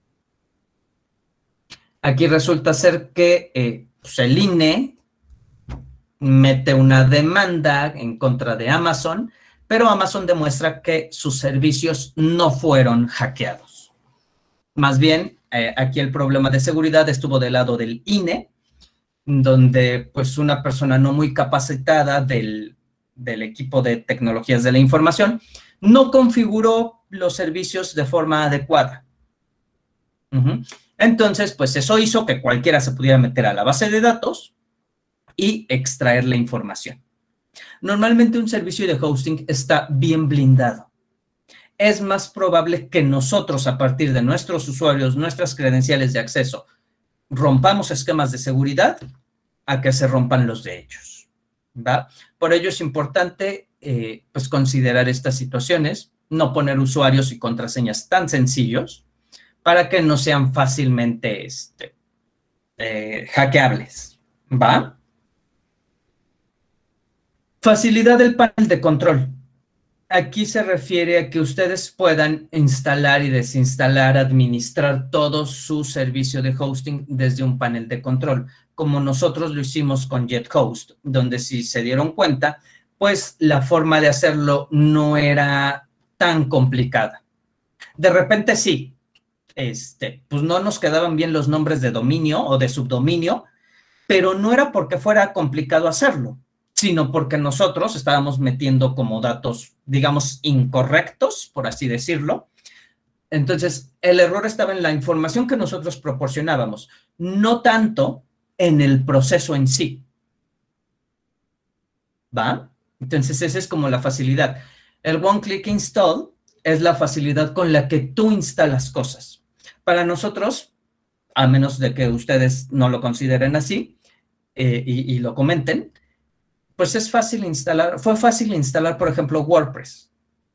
Aquí resulta ser que eh, pues el I N E mete una demanda en contra de Amazon, pero Amazon demuestra que sus servicios no fueron hackeados. Más bien, eh, aquí el problema de seguridad estuvo del lado del I N E, donde pues una persona no muy capacitada del, del equipo de tecnologías de la información no configuró los servicios de forma adecuada. Uh-huh. Entonces, pues eso hizo que cualquiera se pudiera meter a la base de datos y extraer la información. Normalmente un servicio de hosting está bien blindado. Es más probable que nosotros, a partir de nuestros usuarios, nuestras credenciales de acceso, rompamos esquemas de seguridad a que se rompan los de ellos, ¿va? Por ello es importante eh, pues considerar estas situaciones, no poner usuarios y contraseñas tan sencillos para que no sean fácilmente este, eh, hackeables, ¿va? Facilidad del panel de control. Aquí se refiere a que ustedes puedan instalar y desinstalar, administrar todo su servicio de hosting desde un panel de control, como nosotros lo hicimos con JetHost, donde si se dieron cuenta, pues la forma de hacerlo no era tan complicada. De repente sí, este, pues no nos quedaban bien los nombres de dominio o de subdominio, pero no era porque fuera complicado hacerlo, sino porque nosotros estábamos metiendo como datos, digamos, incorrectos, por así decirlo. Entonces, el error estaba en la información que nosotros proporcionábamos, no tanto en el proceso en sí. ¿va? Entonces, esa es como la facilidad. El One Click Install es la facilidad con la que tú instalas cosas. Para nosotros, a menos de que ustedes no lo consideren así eh, y, y lo comenten, pues es fácil instalar, fue fácil instalar, por ejemplo, WordPress.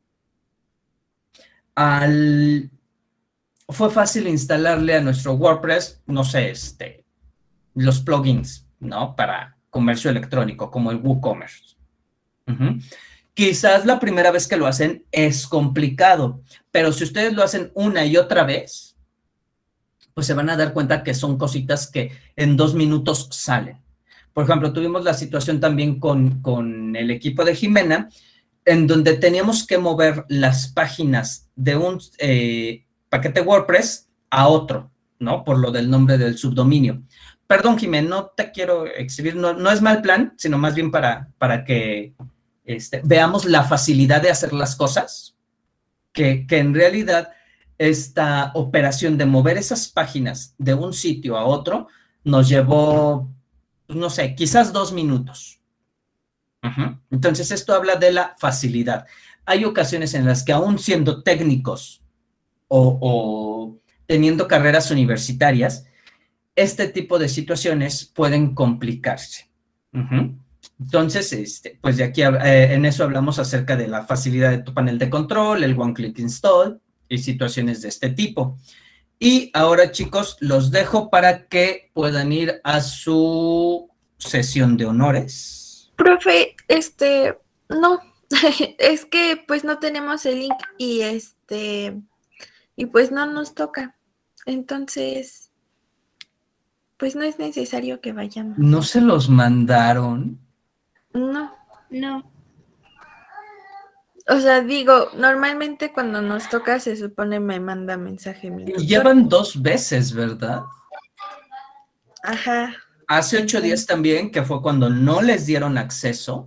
Al, fue fácil instalarle a nuestro WordPress, no sé, este, los plugins, ¿no? Para comercio electrónico, como el WooCommerce. Uh-huh. Quizás la primera vez que lo hacen es complicado, pero si ustedes lo hacen una y otra vez, pues se van a dar cuenta que son cositas que en dos minutos salen. Por ejemplo, tuvimos la situación también con, con el equipo de Jimena, en donde teníamos que mover las páginas de un eh, paquete WordPress a otro, ¿no? Por lo del nombre del subdominio. Perdón, Jimena, no te quiero exhibir, no, no es mal plan, sino más bien para, para que este, veamos la facilidad de hacer las cosas, que, que en realidad esta operación de mover esas páginas de un sitio a otro nos llevó, no sé, quizás dos minutos. Uh-huh. Entonces, esto habla de la facilidad. Hay ocasiones en las que aún siendo técnicos o, o teniendo carreras universitarias, este tipo de situaciones pueden complicarse. Uh-huh. Entonces, este, pues de aquí eh, en eso hablamos acerca de la facilidad de tu panel de control, el One Click Install y situaciones de este tipo. Y ahora, chicos, los dejo para que puedan ir a su sesión de honores. Profe, este, no, es que pues no tenemos el link y este, y pues no nos toca. Entonces, pues no es necesario que vayamos. ¿No se los mandaron? No. No. O sea, digo, normalmente cuando nos toca se supone me manda mensaje mi tutor. Llevan dos veces, ¿verdad? Ajá. Hace ocho días también, que fue cuando no les dieron acceso.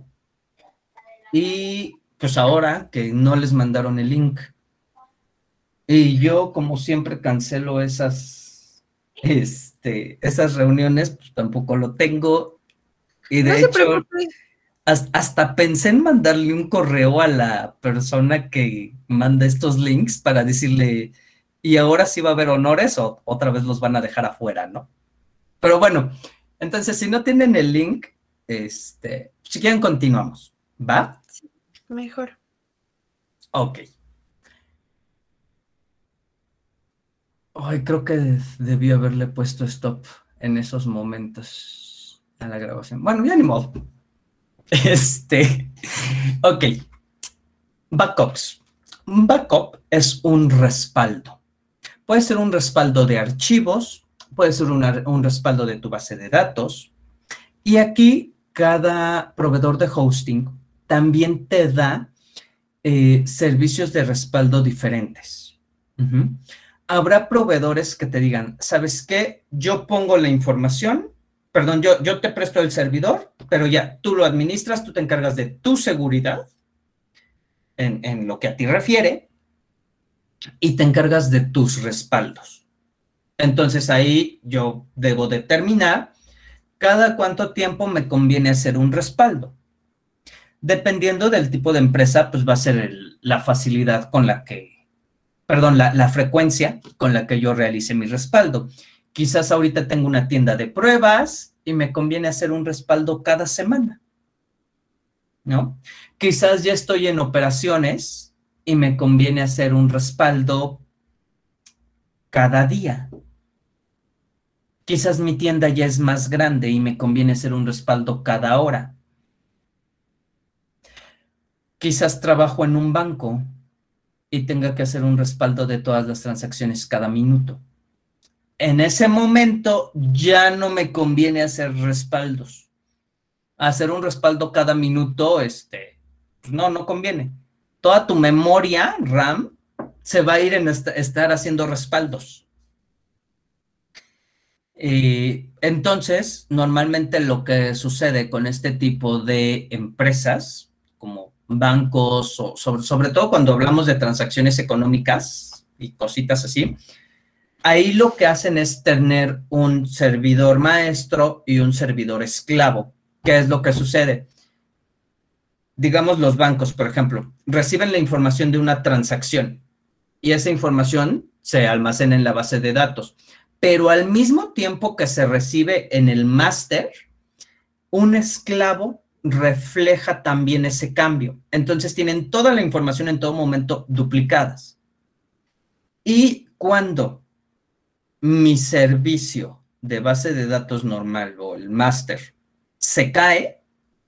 Y pues ahora que no les mandaron el link. Y yo, como siempre, cancelo esas, este, esas reuniones, pues tampoco lo tengo. Y de No se hecho, preocupe. hasta, hasta pensé en mandarle un correo a la persona que manda estos links para decirle, y ahora sí va a haber honores o otra vez los van a dejar afuera, ¿no? Pero bueno, entonces si no tienen el link, este, si quieren continuamos, ¿va? Sí, mejor. Ok. Ay, creo que debí haberle puesto stop en esos momentos a la grabación. Bueno, ya ni modo. Este, ok. Backups. Un backup es un respaldo. Puede ser un respaldo de archivos, puede ser una, un respaldo de tu base de datos. Y aquí cada proveedor de hosting también te da eh, servicios de respaldo diferentes. Uh-huh. Habrá proveedores que te digan, ¿sabes qué? Yo pongo la información, perdón, yo, yo te presto el servidor, pero ya tú lo administras, tú te encargas de tu seguridad en, en lo que a ti refiere y te encargas de tus respaldos. Entonces ahí yo debo determinar cada cuánto tiempo me conviene hacer un respaldo. Dependiendo del tipo de empresa, pues va a ser el, la facilidad con la que Perdón, la, la frecuencia con la que yo realice mi respaldo. Quizás ahorita tengo una tienda de pruebas y me conviene hacer un respaldo cada semana, ¿no? Quizás ya estoy en operaciones y me conviene hacer un respaldo cada día. Quizás mi tienda ya es más grande y me conviene hacer un respaldo cada hora. Quizás trabajo en un banco y tenga que hacer un respaldo de todas las transacciones cada minuto. En ese momento ya no me conviene hacer respaldos. Hacer un respaldo cada minuto, este, pues no, no conviene. Toda tu memoria RAM se va a ir en est- estar haciendo respaldos. Eh, entonces, normalmente lo que sucede con este tipo de empresas, como bancos, o sobre, sobre todo cuando hablamos de transacciones económicas y cositas así, ahí lo que hacen es tener un servidor maestro y un servidor esclavo. ¿Qué es lo que sucede? digamos los bancos, por ejemplo, reciben la información de una transacción y esa información se almacena en la base de datos, pero al mismo tiempo que se recibe en el máster, un esclavo refleja también ese cambio. Entonces tienen toda la información en todo momento duplicadas. Y cuando mi servicio de base de datos normal o el máster se cae,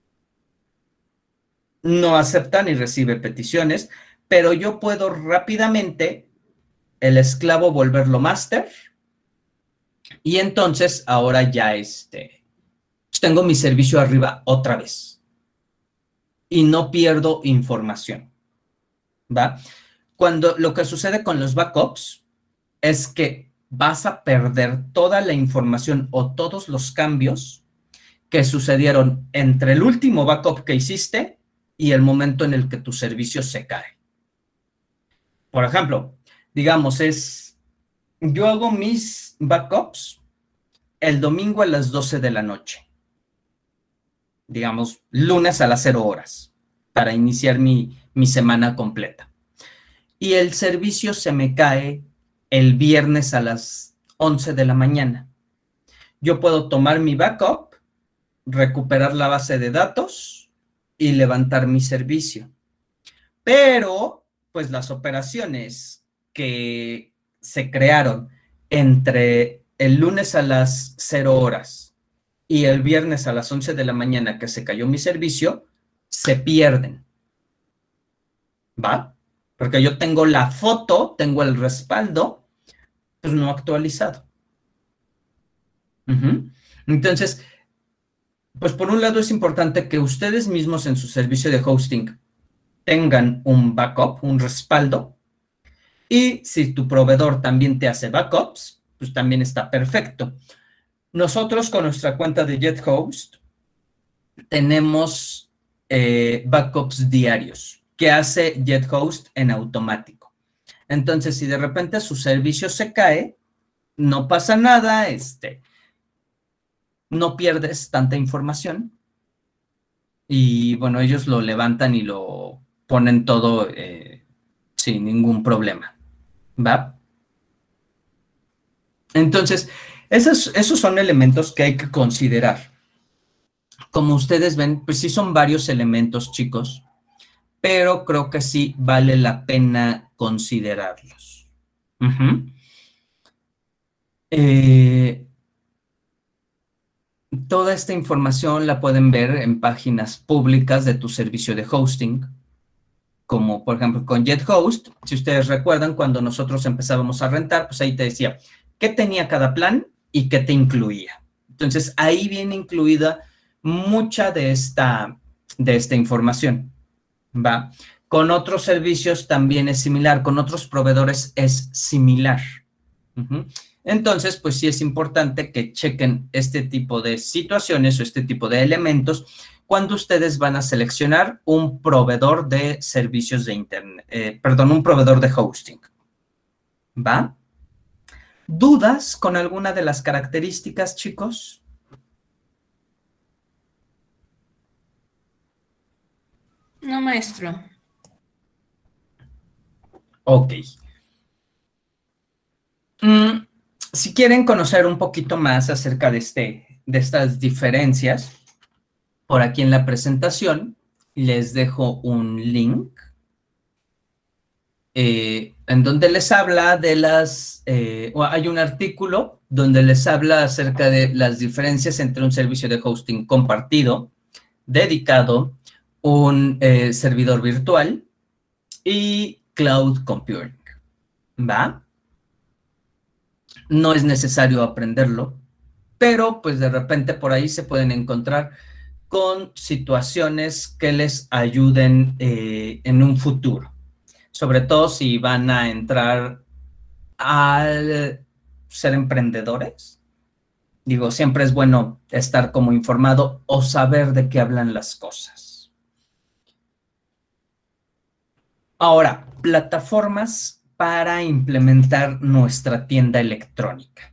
no acepta ni recibe peticiones, pero yo puedo rápidamente el esclavo volverlo máster y entonces ahora ya este, pues tengo mi servicio arriba otra vez y no pierdo información, ¿va? Cuando lo que sucede con los backups es que vas a perder toda la información o todos los cambios que sucedieron entre el último backup que hiciste y el momento en el que tu servicio se cae. Por ejemplo, digamos, es, yo hago mis backups el domingo a las doce de la noche. Digamos, lunes a las cero horas, para iniciar mi, mi semana completa. Y el servicio se me cae el viernes a las once de la mañana. Yo puedo tomar mi backup, recuperar la base de datos y levantar mi servicio. Pero, pues las operaciones que se crearon entre el lunes a las cero horas y el viernes a las once de la mañana que se cayó mi servicio, se pierden. ¿Va? Porque yo tengo la foto, tengo el respaldo, pues no actualizado. Uh-huh. Entonces, pues por un lado es importante que ustedes mismos en su servicio de hosting tengan un backup, un respaldo, y si tu proveedor también te hace backups, pues también está perfecto. Nosotros con nuestra cuenta de JetHost tenemos eh, backups diarios que hace JetHost en automático. Entonces, si de repente su servicio se cae, no pasa nada, este, no pierdes tanta información y, bueno, ellos lo levantan y lo ponen todo eh, sin ningún problema, ¿va? Entonces, esos, esos son elementos que hay que considerar. Como ustedes ven, pues sí son varios elementos, chicos, pero creo que sí vale la pena considerarlos. Uh-huh. eh, toda esta información la pueden ver en páginas públicas de tu servicio de hosting, como por ejemplo con JetHost. Si ustedes recuerdan, cuando nosotros empezábamos a rentar, pues ahí te decía qué tenía cada plan y qué te incluía. Entonces, ahí viene incluida mucha de esta, de esta información, ¿va? Con otros servicios también es similar, con otros proveedores es similar. Uh-huh. Entonces, pues sí es importante que chequen este tipo de situaciones o este tipo de elementos cuando ustedes van a seleccionar un proveedor de servicios de internet, eh, perdón, un proveedor de hosting, ¿va? ¿Dudas con alguna de las características, chicos? No, maestro. Ok. Mm, si quieren conocer un poquito más acerca de, este, de estas diferencias, por aquí en la presentación les dejo un link eh, en donde les habla de las, eh, o hay un artículo donde les habla acerca de las diferencias entre un servicio de hosting compartido, dedicado, un eh, servidor virtual y cloud computing, ¿va? No es necesario aprenderlo, pero pues de repente por ahí se pueden encontrar con situaciones que les ayuden eh, en un futuro, sobre todo si van a entrar a ser emprendedores. Digo, siempre es bueno estar como informado o saber de qué hablan las cosas. Ahora, plataformas para implementar nuestra tienda electrónica.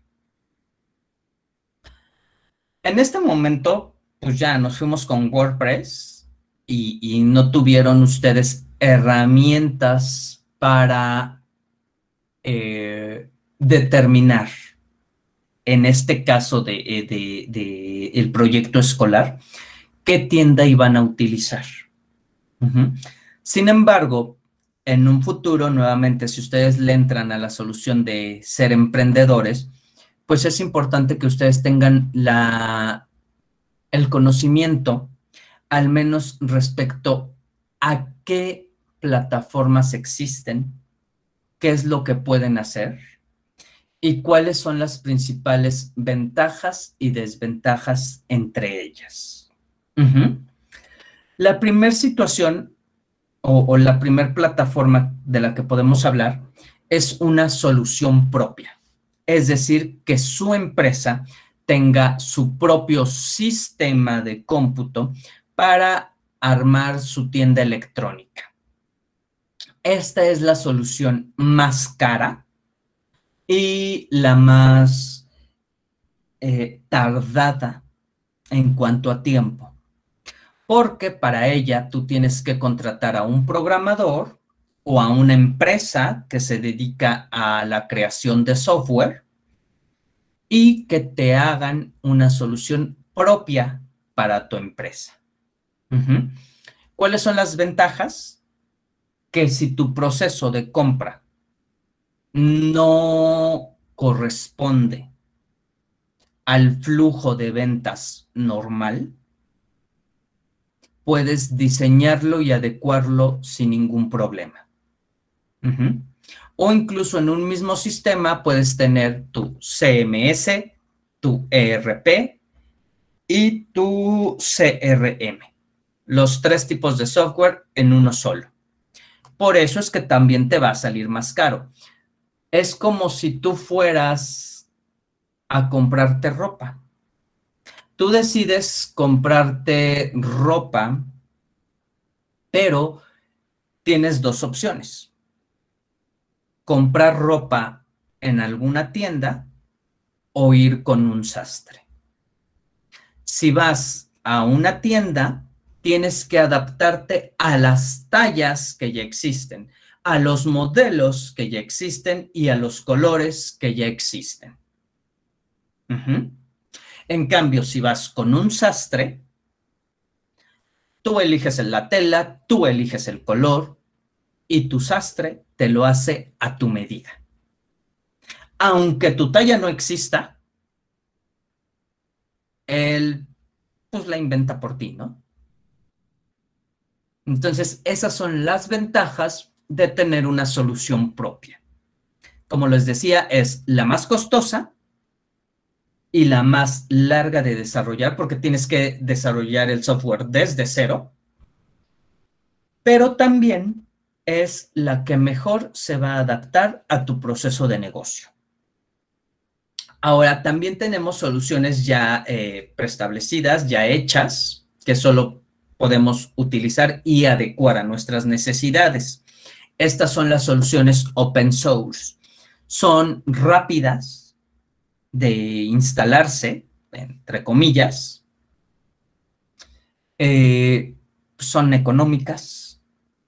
En este momento, pues ya nos fuimos con WordPress y, y no tuvieron ustedes herramientas para eh, determinar, en este caso de, de, de el proyecto escolar, qué tienda iban a utilizar. Uh-huh. Sin embargo, en un futuro, nuevamente, si ustedes le entran a la solución de ser emprendedores, pues es importante que ustedes tengan la, el conocimiento, al menos respecto a qué plataformas existen, qué es lo que pueden hacer y cuáles son las principales ventajas y desventajas entre ellas. Uh-huh. La primera situación o, o la primera plataforma de la que podemos hablar es una solución propia. Es decir, que su empresa tenga su propio sistema de cómputo para armar su tienda electrónica. Esta es la solución más cara y la más eh, tardada en cuanto a tiempo, porque para ella tú tienes que contratar a un programador o a una empresa que se dedica a la creación de software y que te hagan una solución propia para tu empresa. Uh-huh. ¿Cuáles son las ventajas? Que si tu proceso de compra no corresponde al flujo de ventas normal, puedes diseñarlo y adecuarlo sin ningún problema. Uh-huh. O incluso en un mismo sistema puedes tener tu C M S, tu E R P y tu C R M. Los tres tipos de software en uno solo. Por eso es que también te va a salir más caro. Es como si tú fueras a comprarte ropa. Tú decides comprarte ropa, pero tienes dos opciones. Comprar ropa en alguna tienda o ir con un sastre. Si vas a una tienda, tienes que adaptarte a las tallas que ya existen, a los modelos que ya existen y a los colores que ya existen. Uh-huh. En cambio, si vas con un sastre, tú eliges la tela, tú eliges el color y tu sastre te lo hace a tu medida. Aunque tu talla no exista, él pues la inventa por ti, ¿no? Entonces, esas son las ventajas de tener una solución propia. Como les decía, es la más costosa y la más larga de desarrollar, porque tienes que desarrollar el software desde cero, pero también es la que mejor se va a adaptar a tu proceso de negocio. Ahora, también tenemos soluciones ya eh, preestablecidas, ya hechas, que solo podemos utilizar y adecuar a nuestras necesidades. Estas son las soluciones open source. Son rápidas de instalarse, entre comillas. Eh, son económicas.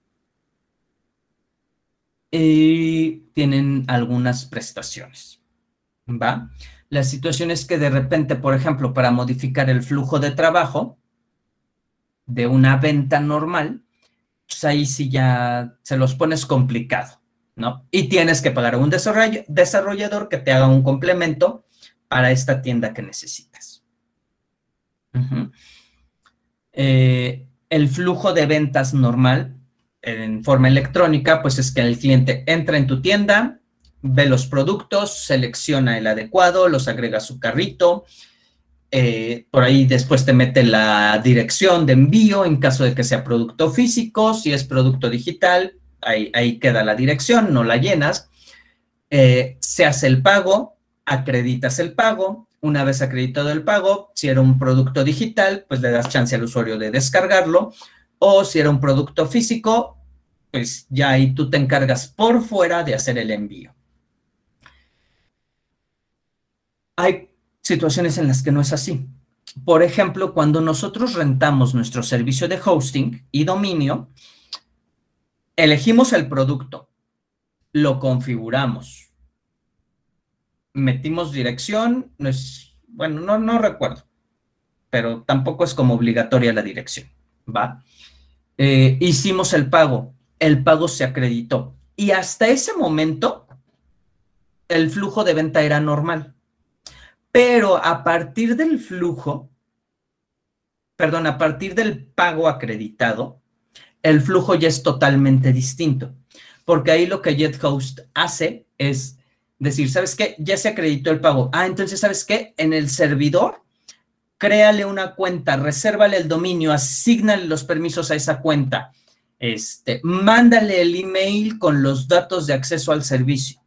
Y tienen algunas prestaciones, ¿va? La situación es que de repente, por ejemplo, para modificar el flujo de trabajo de una venta normal, pues ahí sí ya se los pones complicado, ¿no? Y tienes que pagar a un desarrollador que te haga un complemento para esta tienda que necesitas. Uh-huh. eh, el flujo de ventas normal en forma electrónica, pues es que el cliente entra en tu tienda, ve los productos, selecciona el adecuado, los agrega a su carrito, eh, por ahí después te mete la dirección de envío en caso de que sea producto físico. Si es producto digital, ahí, ahí queda la dirección, no la llenas, eh, se hace el pago, acreditas el pago. Una vez acreditado el pago, si era un producto digital, pues le das chance al usuario de descargarlo, o si era un producto físico, pues ya ahí tú te encargas por fuera de hacer el envío. Hay situaciones en las que no es así. por ejemplo, cuando nosotros rentamos nuestro servicio de hosting y dominio, elegimos el producto, lo configuramos, metimos dirección, no es, bueno, no, no recuerdo, pero tampoco es como obligatoria la dirección, ¿va? Eh, hicimos el pago, el pago se acreditó y hasta ese momento el flujo de venta era normal. Pero a partir del flujo, perdón, a partir del pago acreditado, el flujo ya es totalmente distinto. Porque ahí lo que JetHost hace es decir, ¿sabes qué? Ya se acreditó el pago. Ah, entonces, ¿sabes qué? En el servidor, créale una cuenta, resérvale el dominio, asígnale los permisos a esa cuenta, este, mándale el email con los datos de acceso al servicio.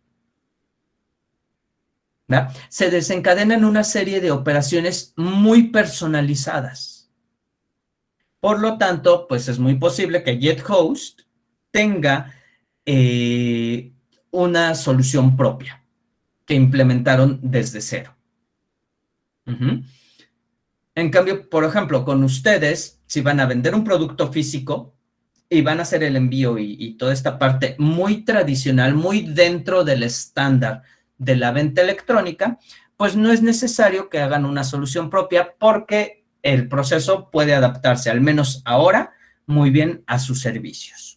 ¿No? Se desencadenan una serie de operaciones muy personalizadas. Por lo tanto, pues es muy posible que JetHost tenga eh, una solución propia que implementaron desde cero. Uh-huh. En cambio, por ejemplo, con ustedes, si van a vender un producto físico y van a hacer el envío y, y toda esta parte muy tradicional, muy dentro del estándar de la venta electrónica, pues no es necesario que hagan una solución propia porque el proceso puede adaptarse, al menos ahora, muy bien a sus servicios.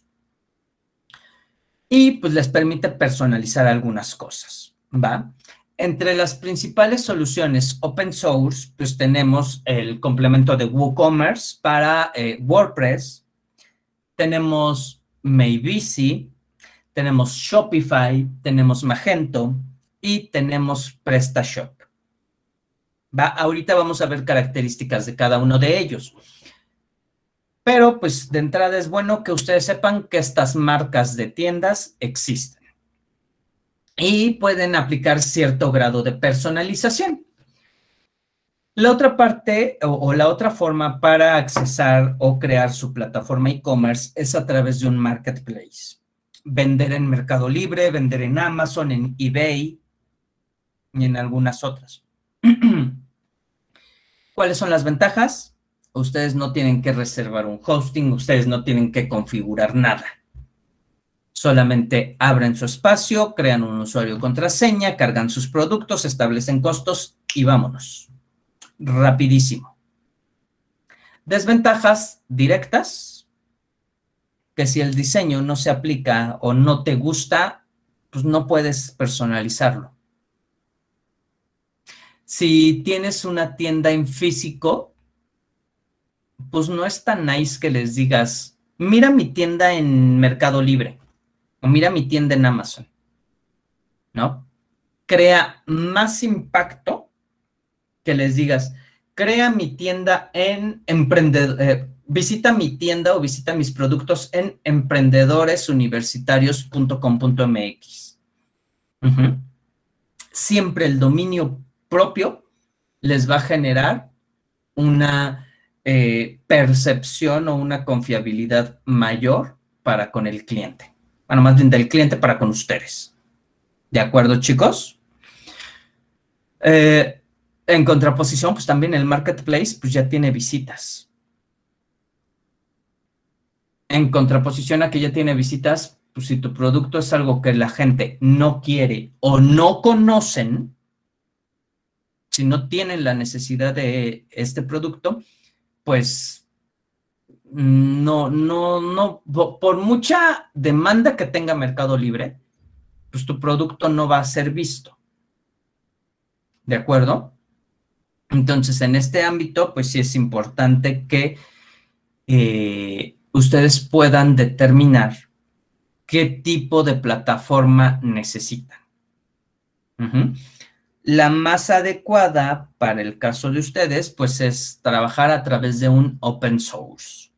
Y pues les permite personalizar algunas cosas, ¿va? Entre las principales soluciones open source, pues tenemos el complemento de WooCommerce para eh, WordPress, tenemos Maybisi, tenemos Shopify, tenemos Magento, y tenemos PrestaShop. ¿Va? Ahorita vamos a ver características de cada uno de ellos. Pero, pues, de entrada es bueno que ustedes sepan que estas marcas de tiendas existen. Y pueden aplicar cierto grado de personalización. La otra parte, o, o la otra forma para accesar o crear su plataforma e-commerce es a través de un marketplace. Vender en Mercado Libre, vender en Amazon, en eBay, y en algunas otras. ¿Cuáles son las ventajas? Ustedes no tienen que reservar un hosting, ustedes no tienen que configurar nada. Solamente abren su espacio, crean un usuario y contraseña, cargan sus productos, establecen costos y vámonos. Rapidísimo. Desventajas directas, que si el diseño no se aplica o no te gusta, pues no puedes personalizarlo. Si tienes una tienda en físico, pues no es tan nice que les digas, mira mi tienda en Mercado Libre, o mira mi tienda en Amazon, ¿no? Crea más impacto que les digas, crea mi tienda en emprendedor, eh, visita mi tienda o visita mis productos en emprendedores universitarios punto com punto m x. Uh-huh. Siempre el dominio propio les va a generar una eh, percepción o una confiabilidad mayor para con el cliente. Bueno, más bien del cliente para con ustedes. ¿De acuerdo, chicos? Eh, en contraposición, pues también el marketplace pues ya tiene visitas. En contraposición a que ya tiene visitas, pues si tu producto es algo que la gente no quiere o no conocen, si no tienen la necesidad de este producto, pues no, no, no, por mucha demanda que tenga Mercado Libre, pues tu producto no va a ser visto. ¿De acuerdo? Entonces, en este ámbito, pues sí es importante que eh, ustedes puedan determinar qué tipo de plataforma necesitan. Uh-huh. La más adecuada para el caso de ustedes, pues es trabajar a través de un open source.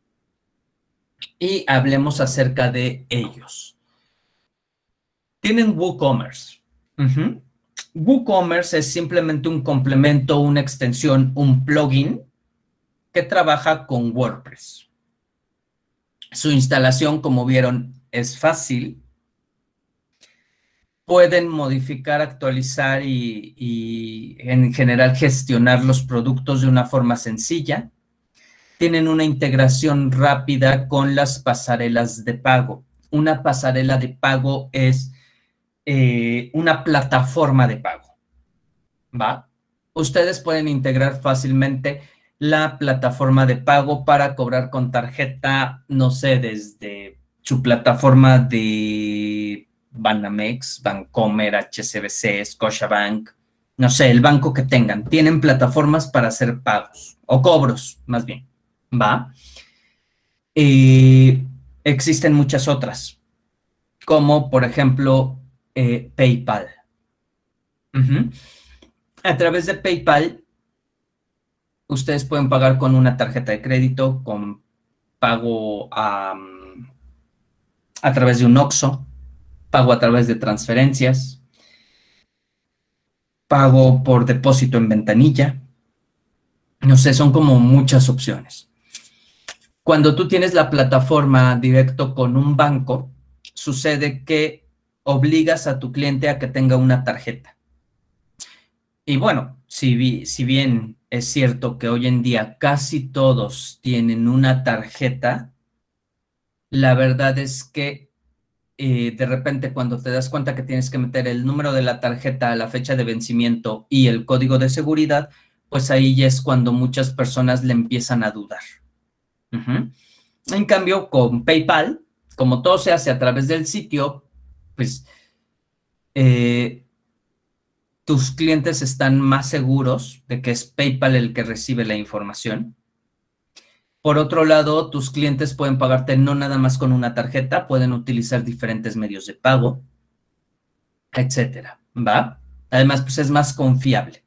Y hablemos acerca de ellos. Tienen WooCommerce. Uh-huh. WooCommerce es simplemente un complemento, una extensión, un plugin que trabaja con WordPress. Su instalación, como vieron, es fácil. pueden modificar, actualizar y, y en general gestionar los productos de una forma sencilla. Tienen una integración rápida con las pasarelas de pago. Una pasarela de pago es eh, una plataforma de pago, ¿va? Ustedes pueden integrar fácilmente la plataforma de pago para cobrar con tarjeta, no sé, desde su plataforma de Banamex, Bancomer, H S B C, Scotiabank, no sé, el banco que tengan. Tienen plataformas para hacer pagos o cobros, más bien, ¿va? Eh, existen muchas otras, como por ejemplo eh, PayPal. Uh-huh. A través de PayPal, ustedes pueden pagar con una tarjeta de crédito, con pago um, a través de un Oxxo, pago a través de transferencias, pago por depósito en ventanilla. No sé, son como muchas opciones. Cuando tú tienes la plataforma directo con un banco, sucede que obligas a tu cliente a que tenga una tarjeta. Y bueno, si, si bien es cierto que hoy en día casi todos tienen una tarjeta, la verdad es que eh, de repente cuando te das cuenta que tienes que meter el número de la tarjeta, la fecha de vencimiento y el código de seguridad, pues ahí ya es cuando muchas personas le empiezan a dudar. Uh-huh. En cambio, con PayPal, como todo se hace a través del sitio, pues eh, tus clientes están más seguros de que es PayPal el que recibe la información. Por otro lado, tus clientes pueden pagarte no nada más con una tarjeta, pueden utilizar diferentes medios de pago, etcétera, ¿va? Además, pues es más confiable.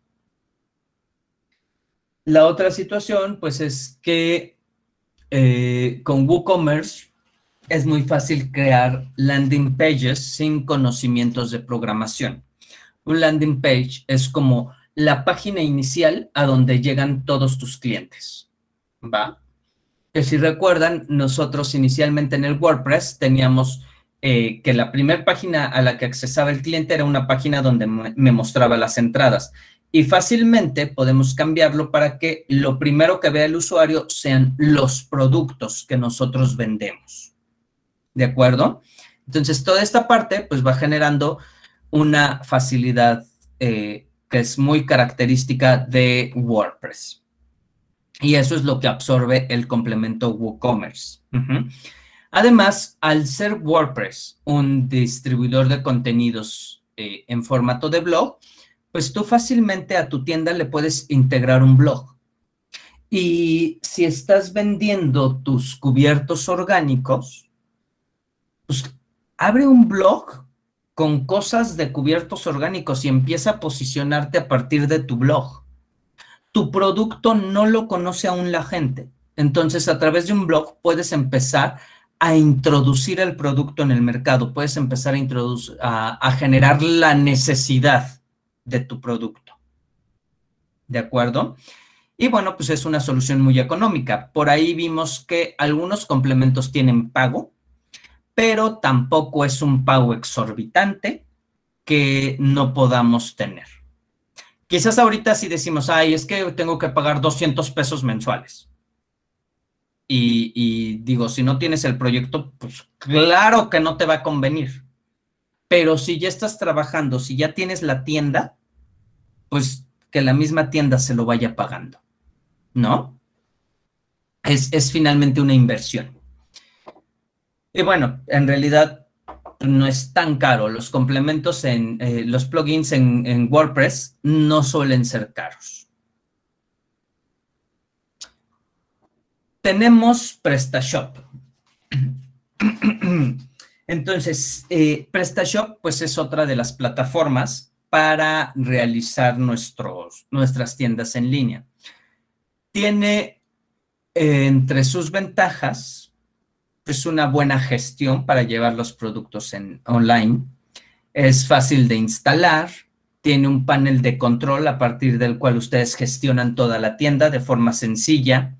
La otra situación, pues es que eh, con WooCommerce es muy fácil crear landing pages sin conocimientos de programación. Un landing page es como la página inicial a donde llegan todos tus clientes, ¿va? Que si recuerdan, nosotros inicialmente en el WordPress teníamos eh, que la primera página a la que accesaba el cliente era una página donde me mostraba las entradas. Y fácilmente podemos cambiarlo para que lo primero que vea el usuario sean los productos que nosotros vendemos. ¿De acuerdo? Entonces, toda esta parte pues va generando una facilidad eh, que es muy característica de WordPress. Y eso es lo que absorbe el complemento WooCommerce. Uh-huh. Además, al ser WordPress un distribuidor de contenidos eh, en formato de blog, pues tú fácilmente a tu tienda le puedes integrar un blog. Y si estás vendiendo tus cubiertos orgánicos, pues abre un blog con cosas de cubiertos orgánicos y empieza a posicionarte a partir de tu blog. Tu producto no lo conoce aún la gente. Entonces, a través de un blog puedes empezar a introducir el producto en el mercado. Puedes empezar a, introducir, a, a generar la necesidad de tu producto. ¿De acuerdo? Y bueno, pues es una solución muy económica. Por ahí vimos que algunos complementos tienen pago, pero tampoco es un pago exorbitante que no podamos tener. Quizás ahorita sí decimos, ay, es que tengo que pagar doscientos pesos mensuales. Y, y digo, si no tienes el proyecto, pues claro que no te va a convenir. Pero si ya estás trabajando, si ya tienes la tienda, pues que la misma tienda se lo vaya pagando, ¿no? Es, es finalmente una inversión. Y bueno, en realidad no es tan caro. Los complementos en eh, los plugins en, en WordPress no suelen ser caros. Tenemos PrestaShop. Entonces, eh, PrestaShop pues es otra de las plataformas para realizar nuestros, nuestras tiendas en línea. Tiene eh, entre sus ventajas es una buena gestión para llevar los productos en online. Es fácil de instalar. Tiene un panel de control a partir del cual ustedes gestionan toda la tienda de forma sencilla.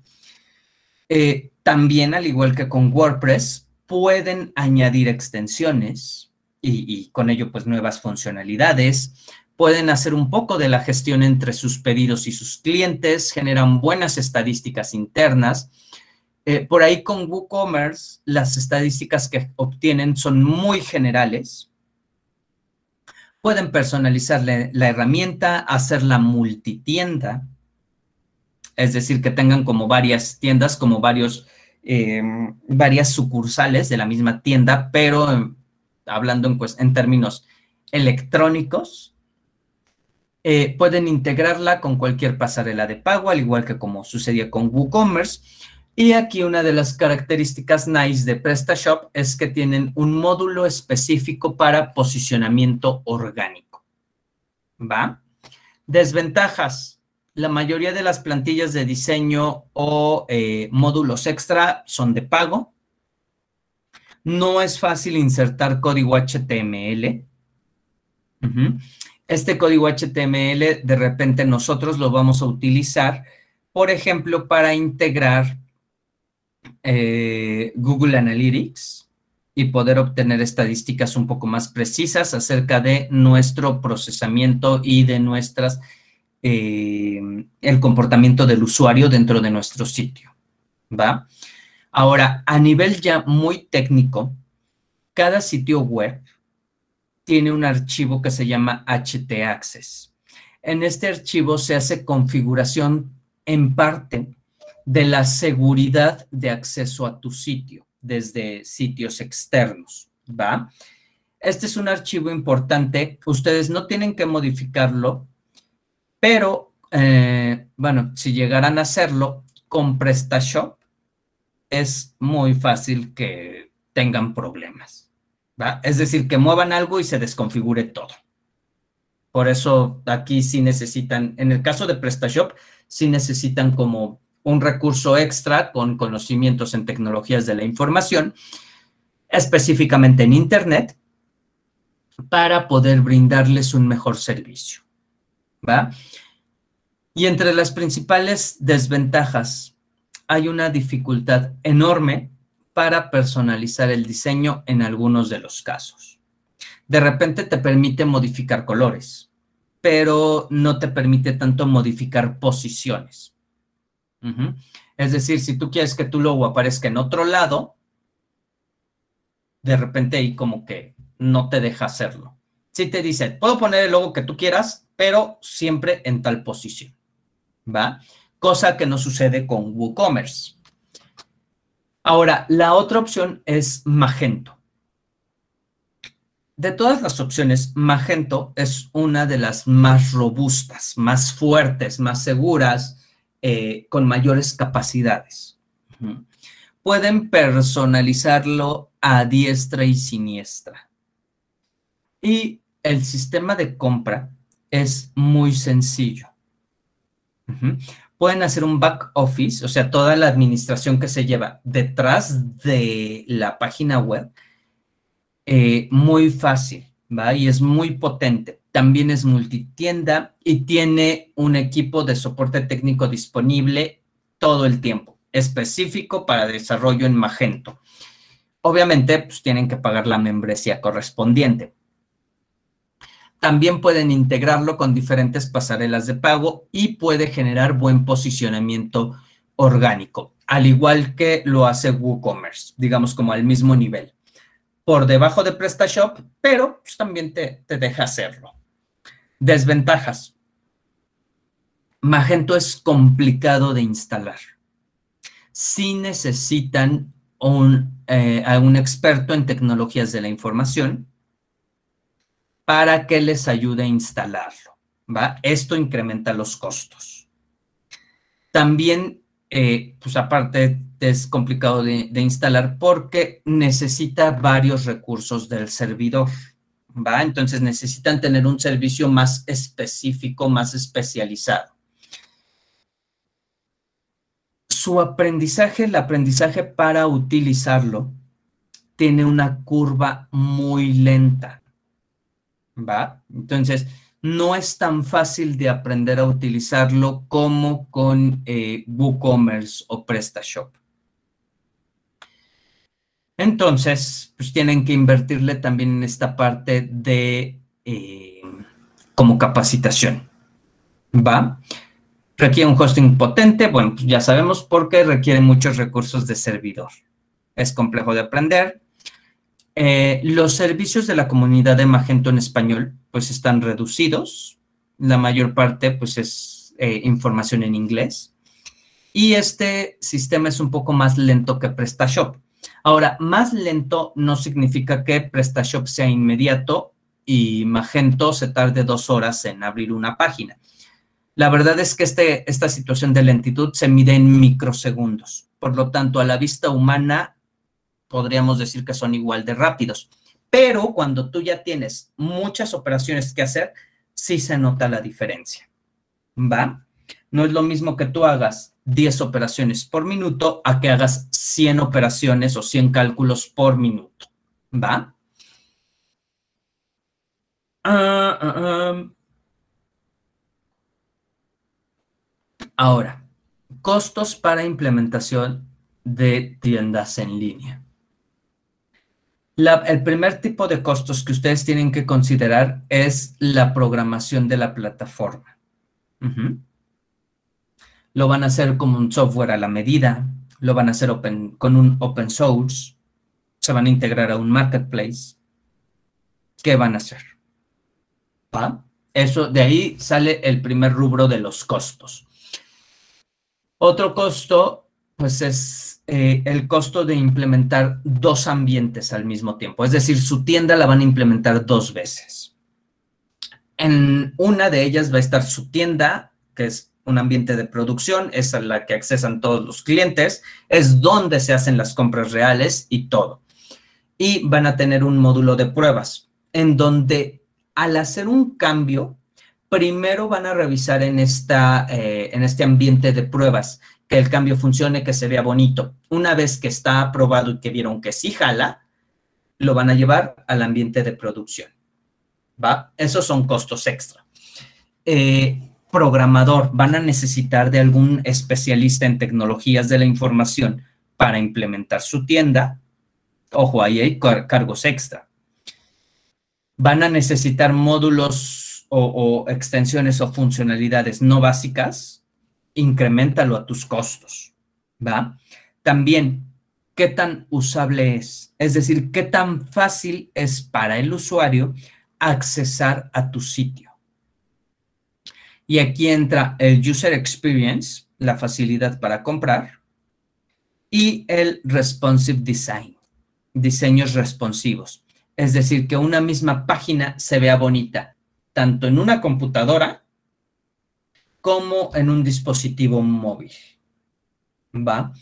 Eh, también, al igual que con WordPress, pueden añadir extensiones. y, y con ello pues nuevas funcionalidades. Pueden hacer un poco de la gestión entre sus pedidos y sus clientes, generan buenas estadísticas internas. Eh, por ahí con WooCommerce, las estadísticas que obtienen son muy generales. Pueden personalizar la, la herramienta, hacerla multitienda, es decir, que tengan como varias tiendas, como varios, eh, varias sucursales de la misma tienda, pero eh, hablando en, pues, en términos electrónicos. Eh, pueden integrarla con cualquier pasarela de pago, al igual que como sucedía con WooCommerce. Y aquí una de las características nice de PrestaShop es que tienen un módulo específico para posicionamiento orgánico. ¿Va? Desventajas. La mayoría de las plantillas de diseño o eh, módulos extra son de pago. No es fácil insertar código H T M L. Uh-huh. Este código H T M L, de repente nosotros lo vamos a utilizar, por ejemplo, para integrar eh, Google Analytics y poder obtener estadísticas un poco más precisas acerca de nuestro procesamiento y de nuestras, eh, el comportamiento del usuario dentro de nuestro sitio, ¿va? Ahora, a nivel ya muy técnico, cada sitio web tiene un archivo que se llama htaccess. En este archivo se hace configuración en parte de la seguridad de acceso a tu sitio desde sitios externos, ¿va? Este es un archivo importante. Ustedes no tienen que modificarlo, pero, eh, bueno, si llegaran a hacerlo con PrestaShop, es muy fácil que tengan problemas. ¿Va? Es decir, que muevan algo y se desconfigure todo. Por eso aquí sí necesitan, en el caso de PrestaShop, sí necesitan como un recurso extra con conocimientos en tecnologías de la información, específicamente en Internet, para poder brindarles un mejor servicio. ¿Va? Y entre las principales desventajas hay una dificultad enorme para personalizar el diseño en algunos de los casos. De repente te permite modificar colores, pero no te permite tanto modificar posiciones. Uh-huh. Es decir, si tú quieres que tu logo aparezca en otro lado, de repente ahí como que no te deja hacerlo. Sí te dice, puedo poner el logo que tú quieras, pero siempre en tal posición, ¿va? Cosa que no sucede con WooCommerce. Ahora, la otra opción es Magento. De todas las opciones, Magento es una de las más robustas, más fuertes, más seguras, eh, con mayores capacidades. Uh-huh. Pueden personalizarlo a diestra y siniestra. Y el sistema de compra es muy sencillo. Uh-huh. Pueden hacer un back office, o sea, toda la administración que se lleva detrás de la página web, eh, muy fácil, ¿va? Y es muy potente. También es multitienda y tiene un equipo de soporte técnico disponible todo el tiempo, específico para desarrollo en Magento. Obviamente, pues tienen que pagar la membresía correspondiente. También pueden integrarlo con diferentes pasarelas de pago y puede generar buen posicionamiento orgánico, al igual que lo hace WooCommerce, digamos como al mismo nivel. Por debajo de PrestaShop, pero pues, también te, te deja hacerlo. Desventajas. Magento es complicado de instalar. Sí necesitan un, eh, a un experto en tecnologías de la información para que les ayude a instalarlo, ¿va? Esto incrementa los costos. También, eh, pues aparte, es complicado de, de instalar porque necesita varios recursos del servidor, ¿va? Entonces necesitan tener un servicio más específico, más especializado. Su aprendizaje, el aprendizaje para utilizarlo, tiene una curva muy lenta, ¿va? Entonces, no es tan fácil de aprender a utilizarlo como con eh, WooCommerce o PrestaShop. Entonces, pues tienen que invertirle también en esta parte de eh, como capacitación, ¿va? Requiere un hosting potente, bueno, pues ya sabemos porque requiere muchos recursos de servidor. Es complejo de aprender. Eh, los servicios de la comunidad de Magento en español, pues están reducidos. La mayor parte, pues es eh, información en inglés. Y este sistema es un poco más lento que PrestaShop. Ahora, más lento no significa que PrestaShop sea inmediato y Magento se tarde dos horas en abrir una página. La verdad es que este, esta situación de lentitud se mide en microsegundos. Por lo tanto, a la vista humana podríamos decir que son igual de rápidos. Pero cuando tú ya tienes muchas operaciones que hacer, sí se nota la diferencia, ¿va? No es lo mismo que tú hagas diez operaciones por minuto a que hagas cien operaciones o cien cálculos por minuto, ¿va? Uh, uh, um. Ahora, costos para implementación de tiendas en línea. La, el primer tipo de costos que ustedes tienen que considerar es la programación de la plataforma. Uh-huh. Lo van a hacer como un software a la medida, lo van a hacer open, con un open source, se van a integrar a un marketplace. ¿Qué van a hacer? ¿Va? Eso, de ahí sale el primer rubro de los costos. Otro costo, pues es eh, el costo de implementar dos ambientes al mismo tiempo. Es decir, su tienda la van a implementar dos veces. En una de ellas va a estar su tienda, que es un ambiente de producción, es a la que accesan todos los clientes, es donde se hacen las compras reales y todo. Y van a tener un módulo de pruebas, en donde al hacer un cambio, primero van a revisar en, esta, eh, en este ambiente de pruebas que el cambio funcione, que se vea bonito. Una vez que está aprobado y que vieron que sí jala, lo van a llevar al ambiente de producción, ¿va? Esos son costos extra. Eh, programador, van a necesitar de algún especialista en tecnologías de la información para implementar su tienda. Ojo, ahí hay car- cargos extra. Van a necesitar módulos o, o extensiones o funcionalidades no básicas. Increméntalo a tus costos, ¿va? También, ¿qué tan usable es? Es decir, ¿qué tan fácil es para el usuario accesar a tu sitio? Y aquí entra el User Experience, la facilidad para comprar, y el Responsive Design, diseños responsivos. Es decir, que una misma página se vea bonita, tanto en una computadora como en un dispositivo móvil, ¿va?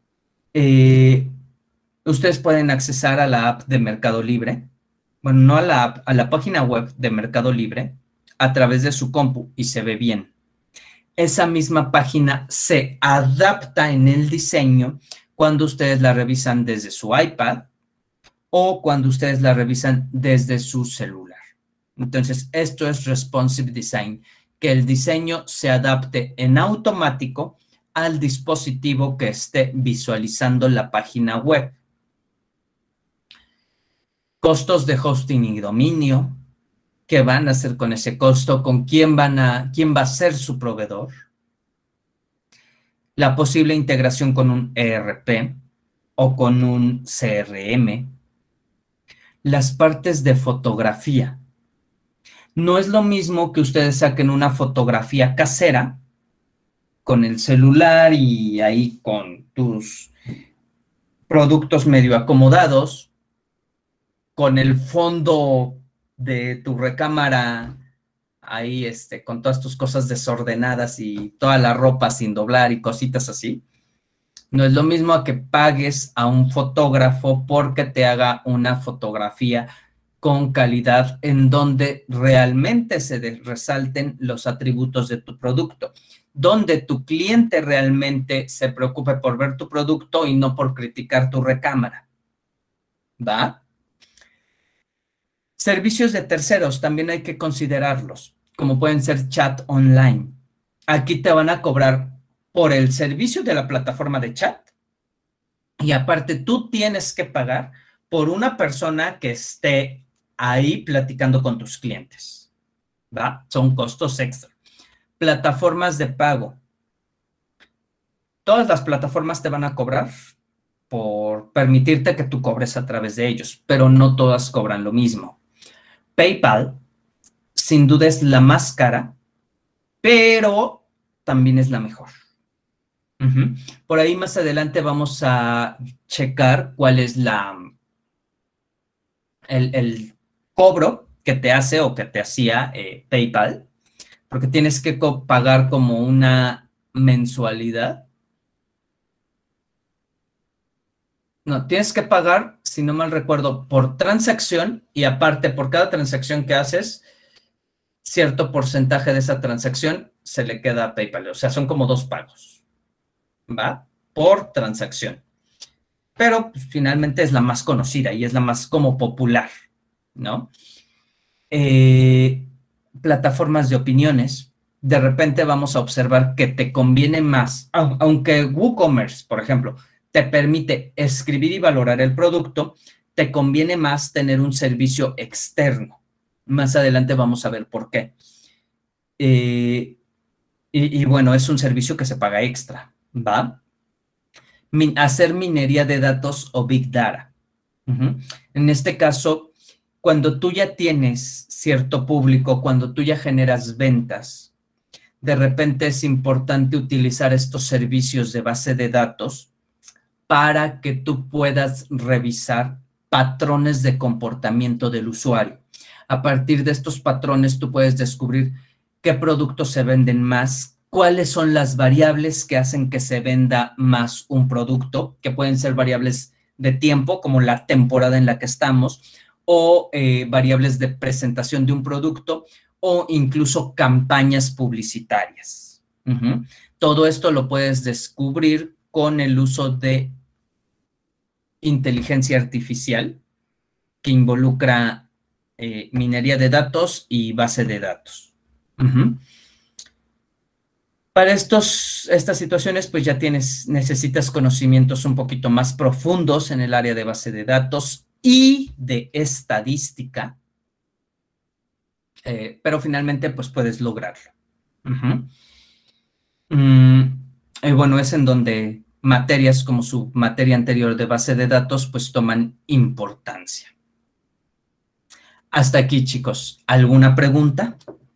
Eh, ustedes pueden accesar a la app de Mercado Libre, bueno, no a la app, a la página web de Mercado Libre a través de su compu y se ve bien. Esa misma página se adapta en el diseño cuando ustedes la revisan desde su iPad o cuando ustedes la revisan desde su celular. Entonces, esto es Responsive Design, que el diseño se adapte en automático al dispositivo que esté visualizando la página web. Costos de hosting y dominio. ¿Qué van a hacer con ese costo? ¿Con quién van a, quién va a ser su proveedor? La posible integración con un E R P o con un C R M. Las partes de fotografía. No es lo mismo que ustedes saquen una fotografía casera con el celular y ahí con tus productos medio acomodados, con el fondo de tu recámara ahí este, con todas tus cosas desordenadas y toda la ropa sin doblar y cositas así. No es lo mismo a que pagues a un fotógrafo porque te haga una fotografía con calidad en donde realmente se de, resalten los atributos de tu producto, donde tu cliente realmente se preocupe por ver tu producto y no por criticar tu recámara, ¿va? Servicios de terceros también hay que considerarlos, como pueden ser chat online. Aquí te van a cobrar por el servicio de la plataforma de chat Y aparte, tú tienes que pagar por una persona que esté ahí platicando con tus clientes, ¿va? Son costos extra. Plataformas de pago. Todas las plataformas te van a cobrar por permitirte que tú cobres a través de ellos, pero no todas cobran lo mismo. PayPal, sin duda, es la más cara, pero también es la mejor. Uh-huh. Por ahí más adelante vamos a checar cuál es la el, el cobro que te hace o que te hacía eh, PayPal, porque tienes que pagar como una mensualidad. No, tienes que pagar, si no mal recuerdo, por transacción y aparte por cada transacción que haces, cierto porcentaje de esa transacción se le queda a PayPal. O sea, son como dos pagos, ¿va? Por transacción. Pero pues, finalmente es la más conocida y es la más como popular, ¿no? Eh, plataformas de opiniones. De repente vamos a observar que te conviene más, aunque WooCommerce, por ejemplo, te permite escribir y valorar el producto, te conviene más tener un servicio externo. Más adelante vamos a ver por qué. Eh, y, y bueno, es un servicio que se paga extra, ¿va? Min, hacer minería de datos o Big Data. Uh-huh. En este caso, cuando tú ya tienes cierto público, cuando tú ya generas ventas, de repente es importante utilizar estos servicios de base de datos para que tú puedas revisar patrones de comportamiento del usuario. A partir de estos patrones, tú puedes descubrir qué productos se venden más, cuáles son las variables que hacen que se venda más un producto, que pueden ser variables de tiempo, como la temporada en la que estamos, o eh, variables de presentación de un producto, o incluso campañas publicitarias. Uh-huh. Todo esto lo puedes descubrir con el uso de inteligencia artificial, que involucra eh, minería de datos y base de datos. Uh-huh. Para estos, estas situaciones, pues ya tienes, necesitas conocimientos un poquito más profundos en el área de base de datos y de estadística, eh, pero finalmente, pues puedes lograrlo. Uh-huh. Mm, y bueno, es en donde materias como su materia anterior de base de datos, pues toman importancia. Hasta aquí, chicos. ¿Alguna pregunta?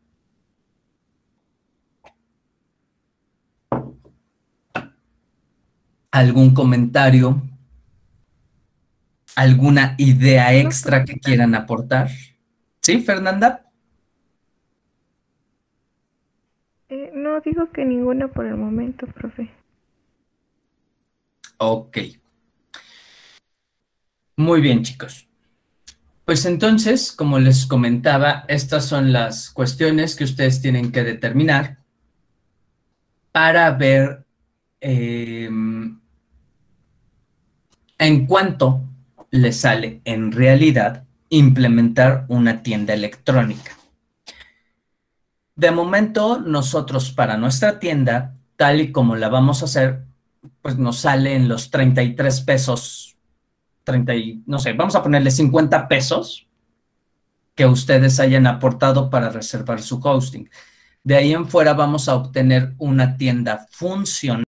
¿Algún comentario? ¿Alguna idea extra que quieran aportar? ¿Sí, Fernanda? Eh, no, digo que ninguna por el momento, profe. Ok. Muy bien, chicos. Pues entonces, como les comentaba, estas son las cuestiones que ustedes tienen que determinar para ver eh, en cuánto les sale en realidad implementar una tienda electrónica. De momento, nosotros para nuestra tienda, tal y como la vamos a hacer, pues nos sale en los treinta y tres pesos, treinta, no sé, vamos a ponerle cincuenta pesos que ustedes hayan aportado para reservar su hosting. De ahí en fuera vamos a obtener una tienda funcional